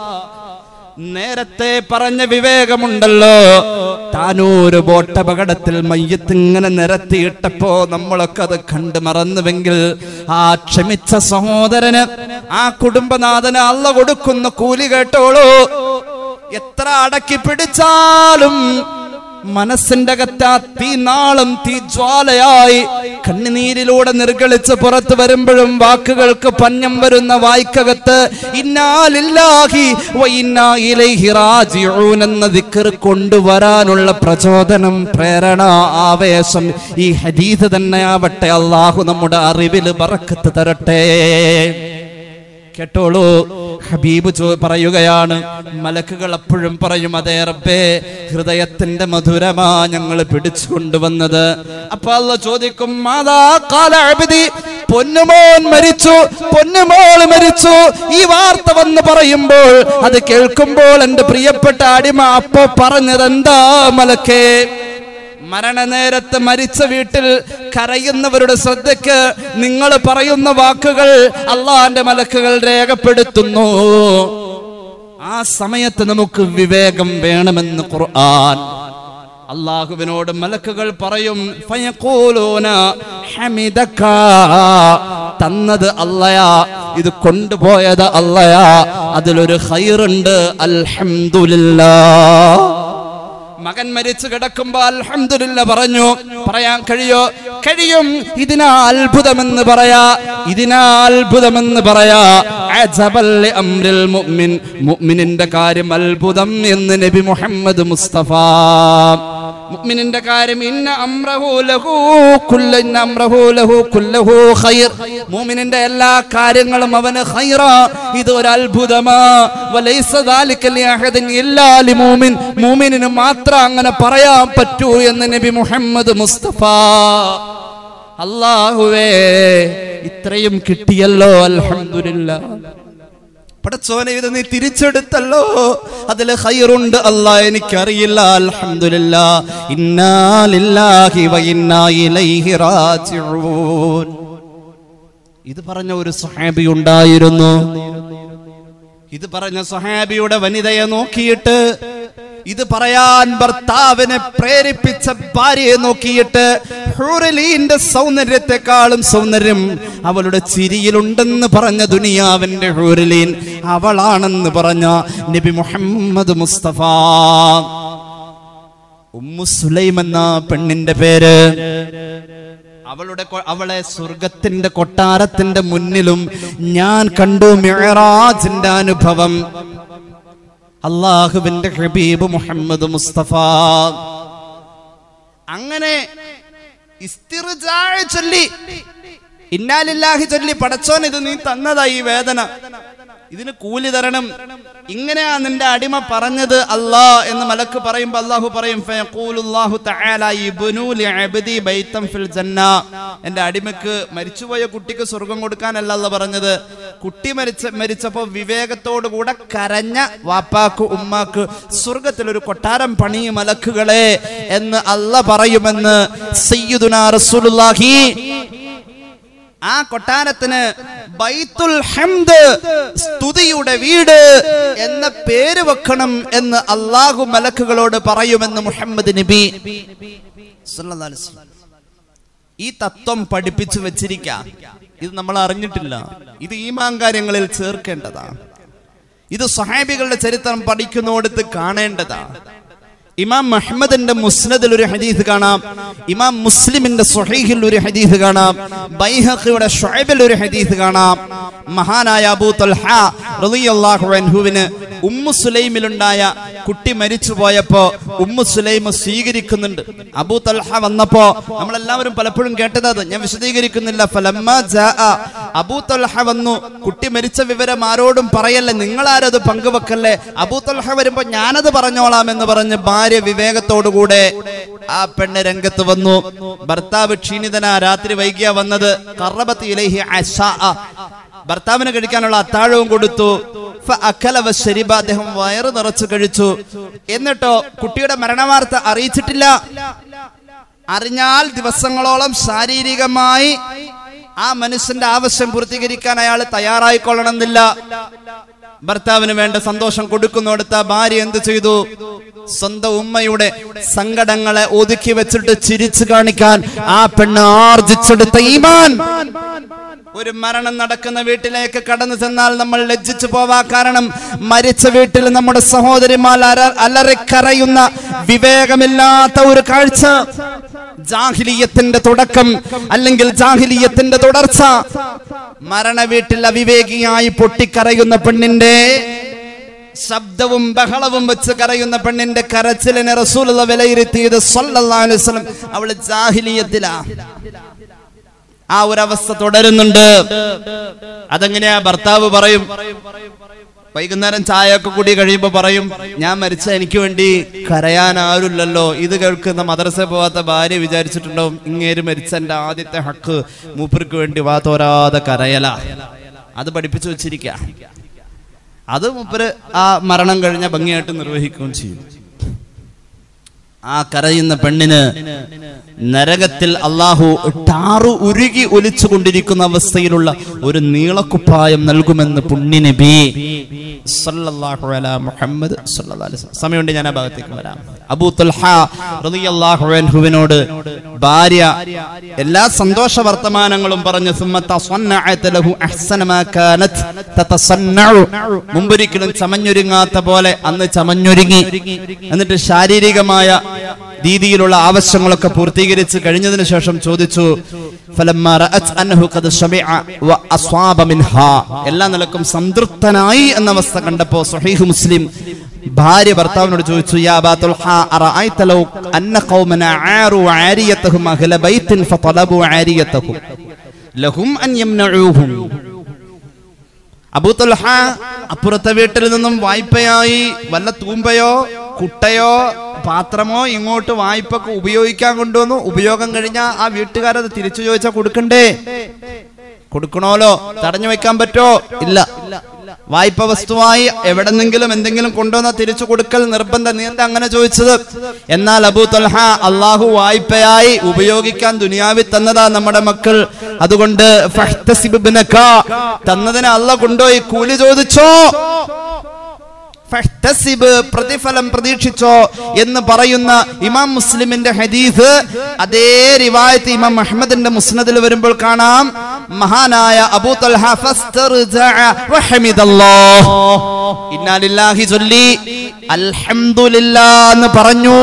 നേരത്തെ പറഞ്ഞ വിവേകമുണ്ടല്ലോ. താനൂര് ബോട്ടപകടത്തിൽ മയ്യത്ത് ഇങ്ങനെ നിരത്തിയിട്ടപ്പോ നമ്മളൊക്കെ അത് കണ്ടു മറന്നുവെങ്കിൽ ആ ക്ഷമിച്ച സഹോദരന്, ആ കുടുംബനാഥന് അള്ള കൊടുക്കുന്ന കൂലി കേട്ടോളൂ. എത്ര അടക്കി പിടിച്ചാലും മനസ്സിന്റെ അകത്ത് തീനാളം തീജ്വാലയായി കണ്ണുനീരിലൂടെ നിർഗളിച്ച് പുറത്തു വരുമ്പോഴും വാക്കുകൾക്ക് പഞ്ഞം വരുന്ന വായ്ക്കകത്ത് ഇന്നാ ലില്ലാഹി വ ഇന്നാ ഇലൈഹി റാജിഊൻ എന്ന ദിക്ർ കൊണ്ടുവരാനുള്ള പ്രചോദനം, പ്രേരണ, ആവേശം ഈ ഹദീസ് തന്നെയാവട്ടെ. അല്ലാഹു നമ്മുടെ അറിവിൽ ബറക്കത്ത് തരട്ടെ. കേട്ടോളൂ, ഹബീബ് പറയുകയാണ്, മലക്കുകൾ എപ്പോഴും പറയും, അതേ റബ്ബേ, ഹൃദയത്തിന്റെ മധുരമാ ഞങ്ങൾ പിടിച്ചുകൊണ്ടുവന്നത്. അപ്പൊ അല്ലാഹു ചോദിക്കും, മാദാ ഖാല അബ്ദി, പൊന്നുമോൻ മരിച്ചു, പൊന്നുമോൾ മരിച്ചു. ഈ വാർത്ത വന്ന് പറയുമ്പോൾ, അത് കേൾക്കുമ്പോൾ എന്റെ പ്രിയപ്പെട്ട അടിമ അപ്പോ പറഞ്ഞതെന്താ മലക്കേ? മരണനേരത്ത് മരിച്ച വീട്ടിൽ കരയുന്നവരുടെ ശ്രദ്ധയ്ക്ക് നിങ്ങൾ പറയുന്ന വാക്കുകൾ അള്ളാന്റെ മലക്കുകൾ രേഖപ്പെടുത്തുന്നു. ആ സമയത്ത് നമുക്ക് വിവേകം വേണമെന്ന് ഖുർആൻ. അള്ളാഹുവിനോട് മലക്കുകൾ പറയും, ഫയഖൂലൂന ഹമിദക, തന്നത് അല്ലയാ, ഇത് കൊണ്ടുപോയത് അല്ലയാ, അതിലൊരു ഖൈറുണ്ട്. അൽഹംദുലില്ലാഹ്. മകൻ മരിച്ചു കിടക്കുമ്പോ അൽഹംദുലില്ലാ പറയാൻ കഴിയും. ഇതിനാ അത്ഭുതമെന്ന് പറയാ. അജബൽ അംറിൽ മുഅ്മിൻ, മുഅ്മിനിന്റെ കാര്യം അത്ഭുതം എന്ന് നബി മുഹമ്മദ് മുസ്തഫ. മുഅ്മിനിന്റെ കാര്യം ഇന്ന അംറഹു ലഹു കുല്ലഹു ഖൈർ, മുഅ്മിനിന്റെ എല്ലാ കാര്യങ്ങളും അവന് ഖൈറാ, ഇത് ഒരു അത്ഭുതമാ. വലൈസ ദാലിക ലിഅഹദിൻ ഇല്ലാ ലിമുഅ്മിൻ, മുഅ്മിനിന് മാത്രം അങ്ങനെ പറയാൻ പറ്റൂ എന്ന് നബി മുഹമ്മദ് മുസ്തഫ. അല്ലാഹുവേ, ഇത്രയും കിട്ടിയല്ലോ, അൽഹംദുലില്ലാഹ്. പടച്ചോനെ, ഇത് നീ തിരിച്ചെടുത്തല്ലോ, അതിൽ ഖൈറുണ്ട് അല്ലാഹ്, എനിക്കറിയില്ല. അൽഹംദുലില്ലാഹ്. ഇന്നാ ലില്ലാഹി വ ഇന്നാ ഇലൈഹി റാജിഊൻ. ഇത് പറഞ്ഞ ഒരു സ്വഹാബി ഉണ്ടായിരുന്നു. ഇത് പറഞ്ഞ സ്വഹാബിയുടെ വനിതയെ നോക്കിയിട്ട്, ഇത് പറയാൻ ഭർത്താവിനെ പ്രേരിപ്പിച്ച ഭാര്യയെ നോക്കിയിട്ട്, ഹൂറലീന്റെ സൗന്ദര്യത്തെക്കാളും സൗന്ദര്യം അവളുടെ ചിരിയിലുണ്ടെന്ന് പറഞ്ഞ ദുനിയാവിന്റെ ഹൂറലീൻ അവളാണെന്ന് പറഞ്ഞ നബി മുഹമ്മദ് മുസ്തഫ. ഉമ്മു സുലൈം എന്ന പെണ്ണിന്റെ പേര്. അവളെ സ്വർഗത്തിന്റെ കൊട്ടാരത്തിന്റെ മുന്നിലും ഞാൻ കണ്ടു മിഅ്റാജിന്റെ അനുഭവം. അല്ലാഹുവിന്റെ ഹബീബ് മുഹമ്മദ് മുസ്തഫ അങ്ങനെ ഇസ്തിർജാ ചൊല്ലി, ഇന്നാ ലില്ലാഹി ചൊല്ലി, പടച്ചോൻ ഇത് നീ തന്നതാ ഈ വേദന, ഇതിന് കൂലി തരണം. ഇങ്ങനെയാ നിന്റെ അടിമ പറഞ്ഞത് അല്ലാ എന്ന് മലക്ക് പറയുമ്പോൾ അല്ലാഹു പറയും, ഫയഖൂലുല്ലാഹു തആല ഇബ്നു ലിഅബ്ദി ബൈതൻ ഫിൽ ജന്ന. എൻ്റെ അടിമക്ക്, മരിച്ചുപോയ കുട്ടിക്ക് സ്വർഗം കൊടുക്കാനല്ല അല്ലാഹു പറഞ്ഞത്. കുട്ടി മരിച്ചപ്പോൾ വിവേകത്തോടു കൂടെ കരഞ്ഞ വാപ്പാക്ക് ഉമ്മാക്ക് സ്വർഗത്തിൽ ഒരു കൊട്ടാരം പണിയും മലക്കുകളെ എന്ന് അല്ലാഹു പറയുമെന്ന് സയ്യിദുനാ റസൂലുള്ളാഹി. ആ കൊട്ടാരത്തിന് ബൈത്തുൽ ഹംദ്, സ്തുതിയുടെ വീട് എന്ന പേര് വെക്കണം എന്ന് അല്ലാഹു മലക്കുകളോട് പറയുമെന്ന് മുഹമ്മദ് നബി സല്ലല്ലാഹു അലൈഹി വസല്ലം. ഈ തത്വം പഠിപ്പിച്ചു വെച്ചിരിക്കാം. ഇത് നമ്മൾ അറിഞ്ഞിട്ടില്ല. ഇത് ഈമാൻ കാര്യങ്ങളിൽ ചേർക്കേണ്ടതാണ്. ഇത് സ്വഹാബികളുടെ ചരിത്രം പഠിക്കുന്നിടത്ത് കാണേണ്ടതാണ്. ഇമാം മുഹമ്മദിന്റെ മുസ്നദിൽ ഒരു ഹദീസ് കാണാം, ഇമാം മുസ്ലിമിന്റെ സ്വഹീഹിൽ ഒരു ഹദീസ് കാണാം, ബൈഹഖിയുടെ ശുഅബിൽ ഒരു ഹദീസ് കാണാം. മഹാനായ അബൂ തൽഹ റളിയല്ലാഹു അൻഹുവിന് ഉമ്മു സുലൈമിലുണ്ടായ കുട്ടി മരിച്ചു പോയപ്പോ ഉമ്മു സുലൈം സ്വീകരിക്കുന്നുണ്ട്. അബൂ തൽഹ വന്നപ്പോ നമ്മളെല്ലാവരും പലപ്പോഴും കേട്ടത്, ഞാൻ വിശദീകരിക്കുന്നില്ല. ഫലമ്മ ജാഅ, അബൂ തൽഹ വന്നു. കുട്ടി മരിച്ച വിവരം ആരോടും പറയല്ലേ, നിങ്ങളാരത് പങ്കുവെക്കല്ലേ, അബൂ തൽഹ വരുമ്പോ ഞാനത് പറഞ്ഞോളാം എന്ന് പറഞ്ഞ് ഭാര്യ വിവേകത്തോടുകൂടെ ആ പെണ്ണ് രംഗത്ത് വന്നു. ഭർത്താവ് ക്ഷീണിതനാ, രാത്രി വൈകിയാ വന്നത്. ഖറബത്ത് ഇലൈഹി അശാ, ഭർത്താവിന് കഴിക്കാനുള്ള അത്താഴവും കൊടുത്തു. അദ്ദേഹം വയറ് നിറച്ചു കഴിച്ചു. എന്നിട്ടോ കുട്ടിയുടെ മരണവാർത്ത അറിയിച്ചിട്ടില്ല. അറിഞ്ഞാൽ ദിവസങ്ങളോളം ശാരീരികമായി ആ മനുഷ്യന്റെ ആവശ്യം പൂർത്തീകരിക്കാൻ അയാൾ തയ്യാറായിക്കൊള്ളണമെന്നില്ല. ഭർത്താവിന് വേണ്ട സന്തോഷം കൊടുക്കുന്നിടത്ത ഭാര്യ എന്ത് ചെയ്തു? സ്വന്തം ഉമ്മയുടെ സങ്കടങ്ങളെ ഒതുക്കി വെച്ചിട്ട് ചിരിച്ചു കാണിക്കാൻ ആ പെണ്ണ് ആർജിച്ചെടുത്ത ഈമാൻ. ഒരു മരണം നടക്കുന്ന വീട്ടിലേക്ക് കടന്നു ചെന്നാൽ നമ്മൾ ലജ്ജിച്ചു പോവാ. കാരണം മരിച്ച വീട്ടിൽ നമ്മുടെ സഹോദരിമാർ അലറിക്കരയുന്ന വിവേകമില്ലാത്ത ഒരു കാഴ്ച. ജാഹിലിയത്തിന്റെ തുടക്കം അല്ലെങ്കിൽ ജാഹിലിയത്തിന്റെ തുടർച്ച. മരണ വീട്ടിൽ അവിവേകിയായി പൊട്ടിക്കരയുന്ന പെണ്ണിന്റെ ശബ്ദവും ബഹളവും വെച്ച് കരയുന്ന പെണ്ണിന്റെ കരച്ചിലിനെ റസൂലുള്ളാഹി വിലയിരുത്തിയത് സ്വല്ലല്ലാഹു അലൈഹി വസല്ലം അവള് ജാഹിലിയത്തിലാ. ആ ഒരു അവസ്ഥ തുടരുന്നുണ്ട്. അതെങ്ങനെയാ? ഭർത്താവ് പറയും, വൈകുന്നേരം ചായയൊക്കെ കൂടി കഴിയുമ്പോ പറയും, ഞാൻ മരിച്ച എനിക്ക് വേണ്ടി കരയാൻ ആരുമില്ലല്ലോ. ഇത് കേൾക്കുന്ന മദ്രസ പോവാത്ത ഭാര്യ വിചാരിച്ചിട്ടുണ്ടാവും, ഇങ്ങേര് മരിച്ച എന്റെ ആദ്യത്തെ ഹക്ക് മൂപ്പർക്ക് വേണ്ടി വാ തോരാതെ കരയല. അത് പഠിപ്പിച്ചു വെച്ചിരിക്ക. അത് മൂപ്പര് ആ മരണം കഴിഞ്ഞ ഭംഗിയായിട്ട് നിർവഹിക്കുകയും ചെയ്യും. ആ കരയുന്ന പെണ്ണിന് നരകത്തിൽ അള്ളാഹു ടാറു ഉരുകി ഒലിച്ചുകൊണ്ടിരിക്കുന്ന അവസ്ഥയിലുള്ള ഒരു നീളക്കുപ്പായം നൽകുമെന്ന് പുണ്യ നബി സല്ലല്ലാഹു അലാ മുഹമ്മദ് സല്ലല്ലാഹു അലൈഹി വസല്ലം. സമയമുണ്ട്, ഞാൻ ആ ഭാഗത്തേക്ക് വരാം. അബൂ തൽഹ റളിയല്ലാഹു അൻഹുവിനോട് ഭാര്യ എല്ലാ സന്തോഷ വർത്തമാനങ്ങളും പറഞ്ഞു. മുമ്പൊരിക്കലും ചമഞ്ഞൊരുങ്ങാത്ത പോലെ അന്ന് ചമഞ്ഞൊരുങ്ങി. എന്നിട്ട് ശാരീരികമായ രീതിയിലുള്ള ആവശ്യങ്ങളൊക്കെ പൂർത്തീകരിച്ച് കഴിഞ്ഞതിന് ശേഷം ചോദിച്ചു, എല്ലാ നിലക്കും സംതൃപ്തനായി എന്ന അവസ്ഥ കണ്ടപ്പോ സ്വഹീഹ് മുസ്ലിം ഭാര്യ ഭർത്താവിനോട് ചോദിച്ചു, യാ അബാ തുൽഹ അറഅയ്ത ലൗ അന്ന ഖൗമന ആറു ആരിയതഹും അഹ്ല ബൈത്തിൻ ഫതലബു ആരിയതഹും ലഹും അൻ യംനഊഹും. അബൂ തുൽഹ അപ്പുറത്തെ വീട്ടിൽ നിന്നും വായ്പയായി വല്ല തൂമ്പയോ കുട്ടയോ പാത്രമോ ഇങ്ങോട്ട് വായ്പക്ക് ഉപയോഗിക്കാൻ കൊണ്ടുവന്നു. ഉപയോഗം കഴിഞ്ഞാൽ ആ വീട്ടുകാരത് തിരിച്ചു ചോദിച്ചാൽ കൊടുക്കണ്ടേ? കൊടുക്കണോലോ. തടഞ്ഞു വെക്കാൻ പറ്റോ? ഇല്ല. വായ്പ വസ്തുവായി എവിടെന്നെങ്കിലും എന്തെങ്കിലും കൊണ്ടുവന്ന തിരിച്ചു കൊടുക്കൽ നിർബന്ധം. നീ എന്താ അങ്ങനെ ചോദിച്ചത്? എന്നാൽ അബൂ തൽഹ അള്ളാഹു വായ്പയായി ഉപയോഗിക്കാൻ ദുനിയാവിൽ തന്നതാ നമ്മുടെ മക്കൾ. അതുകൊണ്ട് തന്നതിനെ അള്ളാഹ് കൊണ്ടുപോയി കൂലി ചോദിച്ചോ, പ്രതിഫലം പ്രതീക്ഷിച്ചോ എന്ന് പറയുന്ന ഇമാം മുസ്ലിമിന്റെ ഹദീസ്. അതേ റിവായത്ത് ഇമാം അഹ്മദിന്റെ മുസ്നദിൽ വരുമ്പോൾ കാണാം, മഹാനായ അബൂ തൽഹ ഫസ്തർജഅ വഹമിദല്ലാഹ്, ഇന്നാ ലില്ലാഹി ചൊല്ലി അൽഹംദുലില്ലാഹ് എന്ന് പറഞ്ഞു.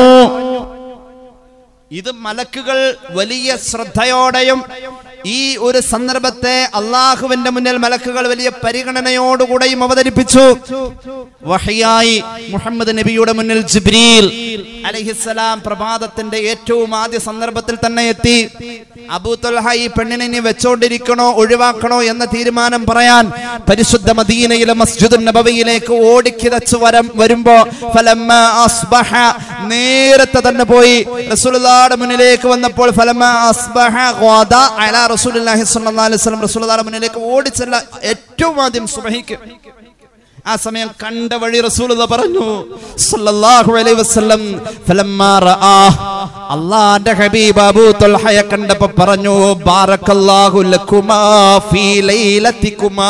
ഇത് മലക്കുകൾ വലിയ ശ്രദ്ധയോടെയും ഈ ഒരു സന്ദർഭത്തെ അള്ളാഹുവിന്റെ മുന്നിൽ മലക്കുകൾ വലിയ പരിഗണനയോടുകൂടെയും അവതരിപ്പിച്ചു. വഹയായി മുഹമ്മദ് നബിയുടെ മുന്നിൽ ജിബ്രീൽ അലൈഹിസ്സലാം പ്രഭാതത്തിന്റെ ഏറ്റവും ആദ്യ സന്ദർഭത്തിൽ തന്നെ എത്തി. അബൂ തൽഹ ഈ പെണ്ണിനെ ഇനി വെച്ചോണ്ടിരിക്കണോ ഒഴിവാക്കണോ എന്ന തീരുമാനം പറയാൻ പരിശുദ്ധ മദീനയിലെ മസ്ജിദുൻ നബവിയിലേക്ക് ഓടിക്കിതച്ചു വരുമ്പോ ഫലമ്മാ അസ്ബഹ, നേരത്തെ തന്നെ പോയി റസൂലുള്ളാഹിയുടെ മുന്നിലേക്ക് വന്നപ്പോൾ ഫലമ്മാ അസ്ബഹ ഖദ അലാ റസൂലുള്ളാഹി സ്വല്ലല്ലാഹു അലൈഹി വസല്ലം, റസൂലുള്ളാഹിയുടെ മുന്നിലേക്ക് ഓടിച്ചല്ല ഏറ്റവും ആദ്യം സുബഹിക്ക്. ആ സമയം കണ്ട വഴി റസൂലുള്ളാഹി പറഞ്ഞു സ്വല്ലല്ലാഹു അലൈഹി വസല്ലം, ഫലമ്മാ റആ, അല്ലാഹുവിന്റെ ഹബീബ് അബൂ തൽഹയെ കണ്ടപ്പോൾ പറഞ്ഞു, ബാറക്കല്ലാഹു ലക്കുമാ ഫീ ലൈലതികുമാ.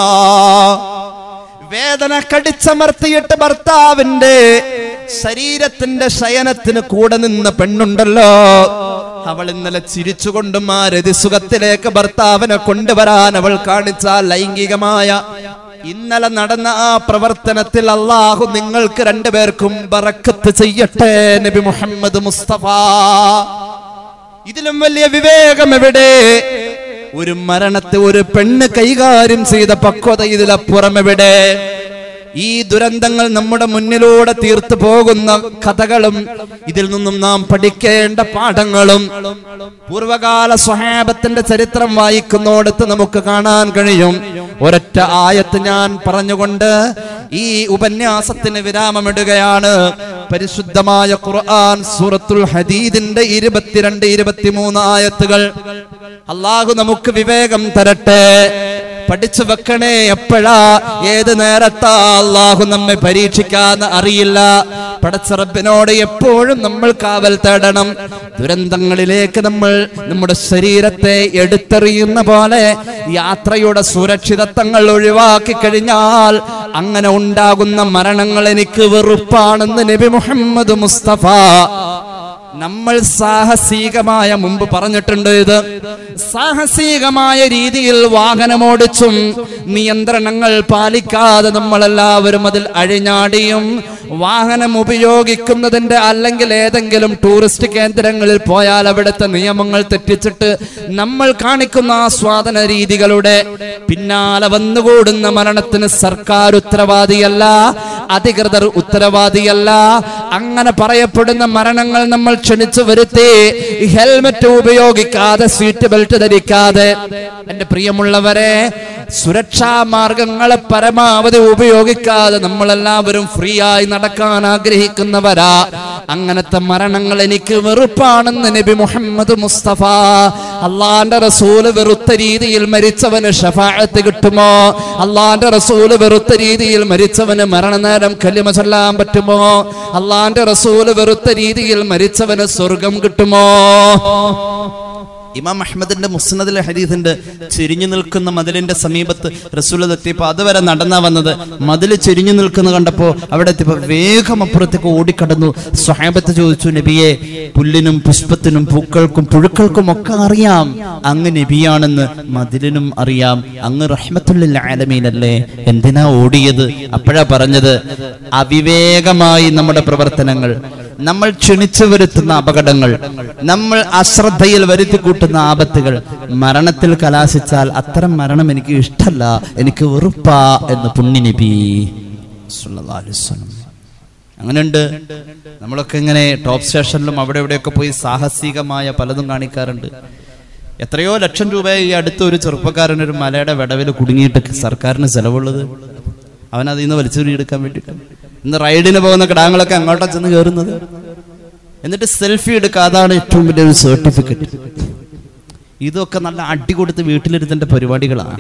വേദന കടിച്ചമർത്തിയിട്ട് ഭർത്താവിന്റെ ശരീരത്തിന്റെ ശയനത്തിന് കൂടെ നിന്ന പെണ്ണുണ്ടല്ലോ, അവൾ ഇന്നലെ ചിരിച്ചുകൊണ്ടും ആ രതിസുഖത്തിലേക്ക് ഭർത്താവിനെ കൊണ്ടുവരാൻ അവൾ കാണിച്ച ലൈംഗികമായ ഇന്നലെ നടന്ന ആ പ്രവർത്തനത്തിൽ അള്ളാഹു നിങ്ങൾക്ക് രണ്ടുപേർക്കും ബറക്കത്ത് ചെയ്യട്ടെ. നബി മുഹമ്മദ് മുസ്തഫ. ഇതിലും വലിയ വിവേകം എവിടെ? ഒരു മരണത്തെ ഒരു പെണ്ണ് കൈകാര്യം ചെയ്ത പക്വത ഇതിലപ്പുറം എവിടെ? ഈ ദുരന്തങ്ങൾ നമ്മുടെ മുന്നിലൂടെ തീർത്തു പോകുന്ന കഥകളും ഇതിൽ നിന്നും നാം പഠിക്കേണ്ട പാഠങ്ങളും പൂർവകാല സ്വഹാബത്തിന്റെ ചരിത്രം വായിക്കുന്നോടത്ത് നമുക്ക് കാണാൻ കഴിയും. ഒരൊറ്റ ആയത്ത് ഞാൻ പറഞ്ഞുകൊണ്ട് ഈ ഉപന്യാസത്തിന് വിരാമമിടുകയാണ്. പരിശുദ്ധമായ ഖുർആൻ സൂറത്തുൽ ഹദീദിന്റെ 22-23 ആയത്തുകൾ. അല്ലാഹു നമുക്ക് വിവേകം തരട്ടെ. പഠിച്ചു വെക്കണേ. എപ്പോഴാ ഏത് നേരത്താ അല്ലാഹു നമ്മെ പരീക്ഷിക്കാന്ന് അറിയില്ല. പടച്ച റബ്ബിനോട് എപ്പോഴും നമ്മൾ കാവൽ തേടണം. ദുരന്തങ്ങളിലേക്ക് നമ്മൾ നമ്മുടെ ശരീരത്തെ എടുത്തെറിയുന്ന പോലെ യാത്രയുടെ സുരക്ഷിതത്വങ്ങൾ ഒഴിവാക്കി കഴിഞ്ഞാൽ അങ്ങനെ ഉണ്ടാകുന്ന മരണങ്ങൾ എനിക്ക് വെറുപ്പാണെന്ന് നബി മുഹമ്മദ് മുസ്തഫ. നമ്മൾ സാഹസികമായ മുമ്പ് പറഞ്ഞിട്ടുണ്ട്, ഇത് സാഹസികമായ രീതിയിൽ വാഹനമോടിച്ചും നിയന്ത്രണങ്ങൾ പാലിക്കാതെ നമ്മളെല്ലാവരും അതിൽ അഴിഞ്ഞാടിയും വാഹനം ഉപയോഗിക്കുന്നതിന്റെ അല്ലെങ്കിൽ ഏതെങ്കിലും ടൂറിസ്റ്റ് കേന്ദ്രങ്ങളിൽ പോയാൽ അവിടുത്തെ നിയമങ്ങൾ തെറ്റിച്ചിട്ട് നമ്മൾ കാണിക്കുന്ന ആസ്വാദന രീതികളുടെ പിന്നാലെ വന്നുകൂടുന്ന മരണത്തിന് സർക്കാർ ഉത്തരവാദിയല്ല, അധികൃതർ ഉത്തരവാദിയല്ല. അങ്ങനെ പറയപ്പെടുന്ന മരണങ്ങൾ നമ്മൾ ക്ഷണിച്ചു വരുത്തി ഹെൽമറ്റ് ഉപയോഗിക്കാതെ സീറ്റ് ബെൽറ്റ് ധരിക്കാതെ. എന്റെ പ്രിയമുള്ളവരെ, സുരക്ഷാ മാർഗങ്ങളെ പരമാവധി ഉപയോഗിക്കാതെ നമ്മളെല്ലാവരും ഫ്രീ ആയി നടക്കാൻ ആഗ്രഹിക്കുന്നവരാ. അങ്ങനത്തെ മരണങ്ങൾ എനിക്ക് വെറുപ്പാണെന്ന് നബി മുഹമ്മദ് മുസ്തഫ. അള്ളാന്റെ റസൂല് വെറുത്ത രീതിയിൽ മരിച്ചവന് ശഫാഅത്ത് കിട്ടുമോ? അള്ളാന്റെ റസൂല് വെറുത്ത രീതിയിൽ മരിച്ചവന് മരണനേരം കലിമ ചൊല്ലാൻ പറ്റുമോ? അള്ളാന്റെ റസൂല് വെറുത്ത രീതിയിൽ മരിച്ചവന് സ്വർഗം കിട്ടുമോ? ഇമാം അഹ്മദിന്റെ മുസ്നദിലെ ഹദീസുണ്ട്, ചെരിഞ്ഞു നിൽക്കുന്ന മതിലിന്റെ സമീപത്ത് റസൂൽ എത്തിയപ്പോൾ അതുവരെ നടന്നാ വന്നത്, മതിൽ ചെരിഞ്ഞു നിൽക്കുന്ന കണ്ടപ്പോൾ അവിടെ എത്തിയപ്പോൾ വേഗം അപ്പുറത്തേക്ക് ഓടിക്കടന്നു. സ്വഹാബത്ത് ചോദിച്ചു, നബിയെ, പുല്ലിനും പുഷ്പത്തിനും പൂക്കൾക്കും പുഴുക്കൾക്കും ഒക്കെ അറിയാം അങ്ങ് നബിയാണെന്ന്, മതിലിനും അറിയാം അങ്ങ് റഹ്മത്തുൽ ആലമീനല്ലേ, എന്തിനാ ഓടിയത്? അപ്പോഴാ പറഞ്ഞത്, അവിവേകമായി നമ്മുടെ പ്രവർത്തനങ്ങൾ, നമ്മൾ ക്ഷണിച്ചു വരുത്തുന്ന അപകടങ്ങൾ, നമ്മൾ അശ്രദ്ധയിൽ വരുത്തി കൂട്ടുന്ന ആപത്തുകൾ മരണത്തിൽ കലാശിച്ചാൽ അത്തരം മരണം എനിക്ക് ഇഷ്ടല്ല, എനിക്ക് വെറുപ്പാ എന്ന് പുണ്യ നബി സല്ലല്ലാഹു അലൈഹി വസല്ലം. അങ്ങനെയുണ്ട്. നമ്മളൊക്കെ ഇങ്ങനെ ടോപ്പ് സ്റ്റേഷനിലും അവിടെ ഇവിടെയൊക്കെ പോയി സാഹസികമായ പലതും കാണിക്കാറുണ്ട്. എത്രയോ ലക്ഷം രൂപ ഈ അടുത്ത ഒരു ചെറുപ്പക്കാരൻ ഒരു മലയുടെ വിടവിൽ കുടുങ്ങിയിട്ട് സർക്കാരിന് ചെലവുള്ളത്, അവൻ അതിൽ നിന്ന് വലിച്ചെറിയെടുക്കാൻ വേണ്ടിയിട്ട്. ഇന്ന് റൈഡിന് പോകുന്ന കിടാങ്ങളൊക്കെ അങ്ങോട്ടാ ചെന്ന് കയറുന്നത്, എന്നിട്ട് സെൽഫി എടുക്കുക, അതാണ് ഏറ്റവും വലിയൊരു സർട്ടിഫിക്കറ്റ്. ഇതൊക്കെ നല്ല അടി കൊടുത്ത് വീട്ടിലിരുത്തേണ്ട പരിപാടികളാണ്.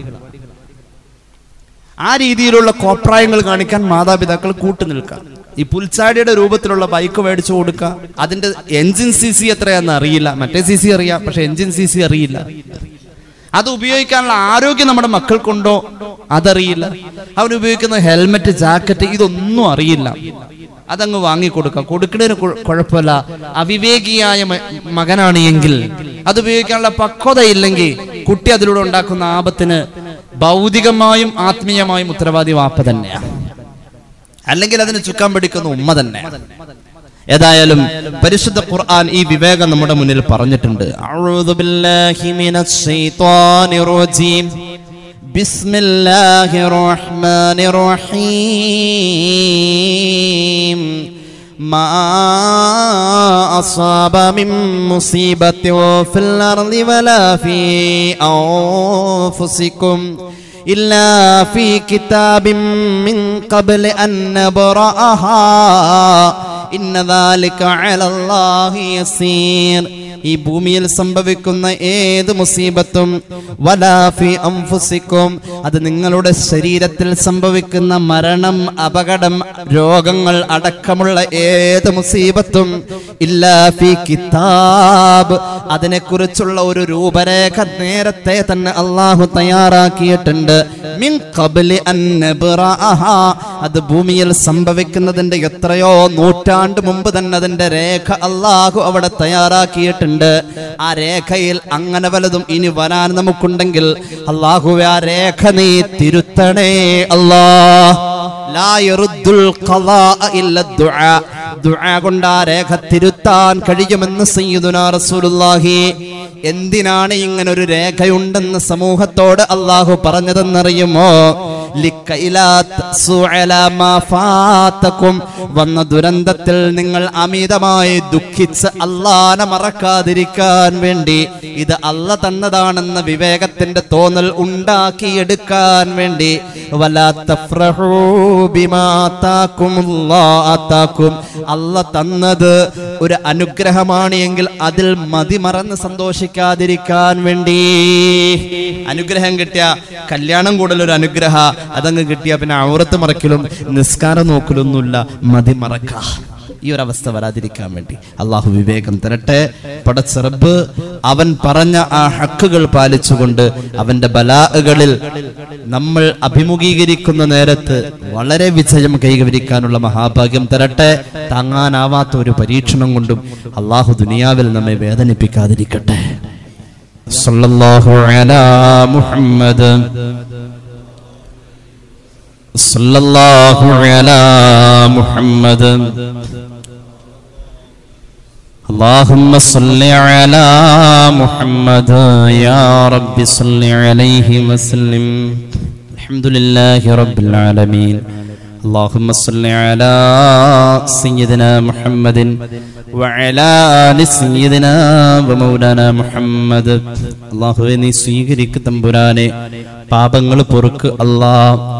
ആ രീതിയിലുള്ള കോപ്രായങ്ങൾ കാണിക്കാൻ മാതാപിതാക്കൾ കൂട്ടുനിൽക്കുക. ഈ പുൽച്ചാടിയുടെ രൂപത്തിലുള്ള ബൈക്ക് മേടിച്ചു കൊടുക്കുക, അതിന്റെ എൻജിൻ CC എത്രയാന്ന് അറിയില്ല, മറ്റേ CC അറിയാം, പക്ഷെ എൻജിൻ CC അറിയില്ല. അത് ഉപയോഗിക്കാനുള്ള ആരോഗ്യം നമ്മുടെ മക്കൾക്കുണ്ടോ അതറിയില്ല. അവൻ ഉപയോഗിക്കുന്ന ഹെൽമെറ്റ്, ജാക്കറ്റ് ഇതൊന്നും അറിയില്ല. അതങ്ങ് വാങ്ങിക്കൊടുക്കാം, കൊടുക്കുന്നതിന് കുഴപ്പമില്ല. അവിവേകിയായ മകനാണ് എങ്കിൽ, അത് ഉപയോഗിക്കാനുള്ള പക്വത ഇല്ലെങ്കിൽ കുട്ടി അതിലൂടെ ഉണ്ടാക്കുന്ന ആപത്തിന് ഭൗതികമായും ആത്മീയമായും ഉത്തരവാദി വാപ്പ തന്നെയാണ്, അല്ലെങ്കിൽ അതിന് ചുക്കാൻ പിടിക്കുന്ന ഉമ്മ തന്നെയാണ്. ഏതായാലും പരിശുദ്ധ ഖുർആൻ ഈ വിവേകം നമ്മുടെ മുന്നിൽ പറഞ്ഞിട്ടുണ്ട്. അഊദു ബില്ലാഹി മിനശ് ശൈത്വാനിർ റജീം. ബിസ്മില്ലാഹിർ റഹ്മാനിർ റഹീം. മാ അസാബ മിൻ മുസീബത്തിൻ ഫിൽ അർളി വലാ ഫീ അൻഫുസികും ഇല്ലാ ഫീ കിതാബിൻ മിൻ ഖബ്ലി അൻ നബ്റഅഹാ ഇന്ന ദാലിക അലല്ലാഹി യസീർ. ഈ ഭൂമിയിൽ സംഭവിക്കുന്ന ഏത് മുസീബത്തും വലാ ഫീ അൻഫുസികും, അത് നിങ്ങളുടെ ശരീരത്തിൽ സംഭവിക്കുന്ന മരണം, അപകടം, രോഗങ്ങൾ അടക്കമുള്ള ഏത് മുസീബത്തും ഇല്ലാ ഫീ കിതാബ്, അതിനെക്കുറിച്ചുള്ള ഒരു രൂപരേഖ നേരത്തെ തന്നെ അള്ളാഹു തയ്യാറാക്കിയിട്ടുണ്ട്. മിൻ ഖബ്ലി അൻ നബ്റഅഹാ, അത് ഭൂമിയിൽ സംഭവിക്കുന്നതിന്റെ എത്രയോ നൂറ്റാണ്ട് മുമ്പ് തന്നെ അതിന്റെ രേഖ അള്ളാഹു അവിടെ തയ്യാറാക്കിയിട്ടുണ്ട്. ആ രേഖയിൽ അങ്ങനെ വല്ലതും ഇനി വരാൻ നമുക്കുണ്ടെങ്കിൽ അള്ളാഹുവേ, ആ രേഖ നീ തിരുത്തണേ അല്ലാഹ്. ലാ യറുദ്ദുൽ ഖളാഅ ഇല്ല ദുആ, ദുആ കൊണ്ട് ആ രേഖ തിരുത്താൻ കഴിയുമെന്ന് സയ്യിദുനാ റസൂലുള്ളാഹി. എന്തിനാണ് ഇങ്ങനെ ഒരു രേഖയുണ്ടെന്ന് സമൂഹത്തോട് അള്ളാഹു പറഞ്ഞതെന്നറിയുമോ? വന്ന ദുരന്തത്തിൽ നിങ്ങൾ അമിതമായി ദുഃഖിച്ച് അള്ളാനെ മറക്കാതിരിക്കാൻ വേണ്ടി, ഇത് അല്ല തന്നതാണെന്ന വിവേകത്തിന്റെ തോന്നൽ ഉണ്ടാക്കിയെടുക്കാൻ വേണ്ടി. വലാ തഫ്റഹൂ ബിമാ ആതാകും, അല്ല തന്നത് ഒരു അനുഗ്രഹമാണ് എങ്കിൽ അതിൽ മതിമറന്ന് സന്തോഷിക്കാതിരിക്കാൻ വേണ്ടി. അനുഗ്രഹം കിട്ടിയ കല്യാണം കൂടുതൽ ഒരു അനുഗ്രഹ, അതങ്ങ് കിട്ടിയ പിന്നെ ഔറത്ത് മറക്കലും നിസ്കാരം നോക്കലൊന്നുമില്ല, മതിമറക്ക. ഈ ഒരു അവസ്ഥ വരാതിരിക്കാൻ വേണ്ടി അള്ളാഹു വിവേകം തരട്ടെ. പടച്ച റബ്ബ് അവൻ പറഞ്ഞ ആ ഹക്കുകൾ പാലിച്ചുകൊണ്ട് അവന്റെ ബലാഅകളിൽ നമ്മൾ അഭിമുഖീകരിക്കുന്ന നേരത്ത് വളരെ വിജയം കൈവരിക്കാനുള്ള മഹാഭാഗ്യം തരട്ടെ. താങ്ങാനാവാത്ത ഒരു പരീക്ഷണം കൊണ്ടും അള്ളാഹു ദുനിയാവിൽ നമ്മെ വേദനിപ്പിക്കാതിരിക്കട്ടെ. സല്ലല്ലാഹു അലാ മുഹമ്മദ് സല്ലല്ലാഹു അലാ മുഹമ്മദ്. اللهم صل على محمد يا رب صل عليه وسلم. الحمد لله رب العالمين. اللهم صل على سيدنا محمد وعلى آل سيدنا ومولانا محمد. അല്ലാഹുവേ, നീ സ്വീകരിക്ക് തമ്പുരാനെ, പാപങ്ങൾ പൊറുക്ക് അല്ലാഹ്.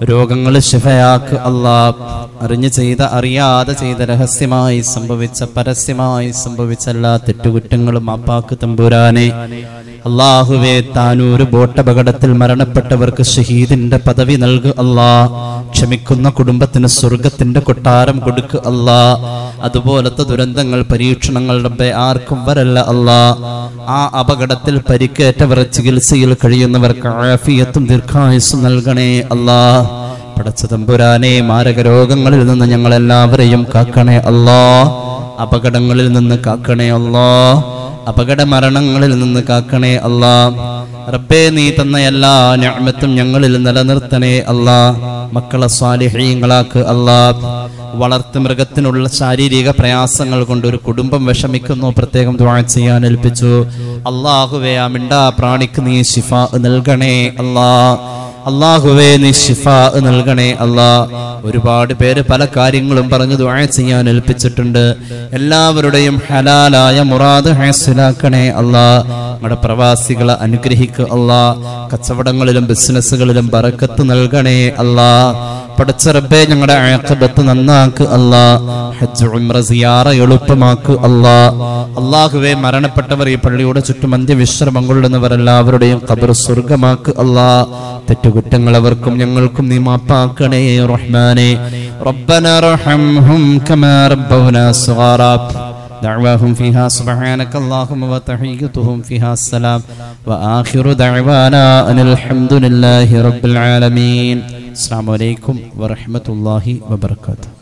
രോഗങ്ങൾ ശിഫയാക്ക് അല്ലാ. അറിഞ്ഞു ചെയ്ത അറിയാതെ ചെയ്ത രഹസ്യമായി സംഭവിച്ച പരസ്യമായി സംഭവിച്ച എല്ലാ തെറ്റുകുറ്റങ്ങളും മാപ്പാക്ക് തമ്പുരാനെ. അല്ലാഹുവേ, താനൂര് ബോട്ടപകടത്തിൽ മരണപ്പെട്ടവർക്ക് ഷഹീദിന്റെ പദവി നൽകു അല്ലാ. ക്ഷമിക്കുന്ന കുടുംബത്തിന് സ്വർഗത്തിന്റെ കൊട്ടാരം കൊടുക്കു അല്ലാ. അതുപോലത്തെ ദുരന്തങ്ങൾ പരീക്ഷണങ്ങൾ റബ്ബേ ആർക്കും വരല്ല അല്ലാ. ആ അപകടത്തിൽ പരിക്കേറ്റവർ ചികിത്സയിൽ കഴിയുന്നവർക്ക് ആഫിയത്തും ദീർഘായുസ്സും നൽകണേ അല്ലാ. പടച്ച തമ്പുരാനെ, മാരക രോഗങ്ങളിൽ നിന്ന് ഞങ്ങളെല്ലാവരെയും കാക്കണേ അല്ലാ. അപകടങ്ങളിൽ നിന്ന് കാക്കണേ അല്ലാ. അപകട മരണങ്ങളിൽ നിന്ന് കാക്കണേ അല്ലാ. റബ്ബേ, നീ തന്ന എല്ലാ നിഅമത്തും ഞങ്ങളിൽ നിലനിർത്തണേ അല്ലാ. മക്കളെ സ്വാലിഹീങ്ങളാക്ക് അല്ലാ. വളർത്തു മൃഗത്തിനുള്ള ശാരീരിക പ്രയാസങ്ങൾ കൊണ്ട് ഒരു കുടുംബം വിഷമിക്കുന്നു, പ്രത്യേകം ദുആ ചെയ്യാൻ ഏൽപ്പിച്ചു. അല്ലാഹുവേ, ആ മിണ്ടാ പ്രാണിക്ക് നീ ശിഫാ നൽകണേ അല്ലാ. അല്ലാഹുവേ, നീ ശിഫാ നൽകണേ അല്ലാ. ഒരുപാട് പേര് പല കാര്യങ്ങളും പറഞ്ഞു ദുആ ചെയ്യാൻ ഏൽപ്പിച്ചിട്ടുണ്ട്. എല്ലാവരുടെയും ഹലാലായ മുറാദ് ഹാസിലാക്കണേ അല്ലാ. നമ്മുടെ പ്രവാസികളെ അനുഗ്രഹിക്കുക അല്ലാ. കച്ചവടങ്ങളിലും ബിസിനസ്സുകളിലും ബറക്കത്ത് നൽകണേ അല്ലാ. പടച്ച റബ്ബേ, ഞങ്ങളുടെ ആഖിബത്ത് നന്നാക്ക് അല്ലാ. ഹജ്ജ് ഉംറ സിയാറ എളുപ്പമാക്ക് അല്ലാ. അല്ലാഹുവേ, മരണപ്പെട്ടവർ ഈ പള്ളിയുടെ ചുറ്റും അന്ത്യവിശ്രമം കൊള്ളുന്നവരെല്ലാവരുടെയും ഖബർ സ്വർഗമാക്ക് അല്ലാ. തെറ്റുകുറ്റങ്ങൾ അവർക്കും ഞങ്ങൾക്കും നീ മാപ്പാക്കണേ റഹ്മാനേ. റബ്ബനാ റഹംഹും കമാ റബ്ബൗനാ സഗാറാ. دعواهم فيها سبحانك اللهم وتحيتهم فيها السلام وآخر دعوانا أن الحمد لله رب العالمين. السلام عليكم ورحمة الله وبركاته.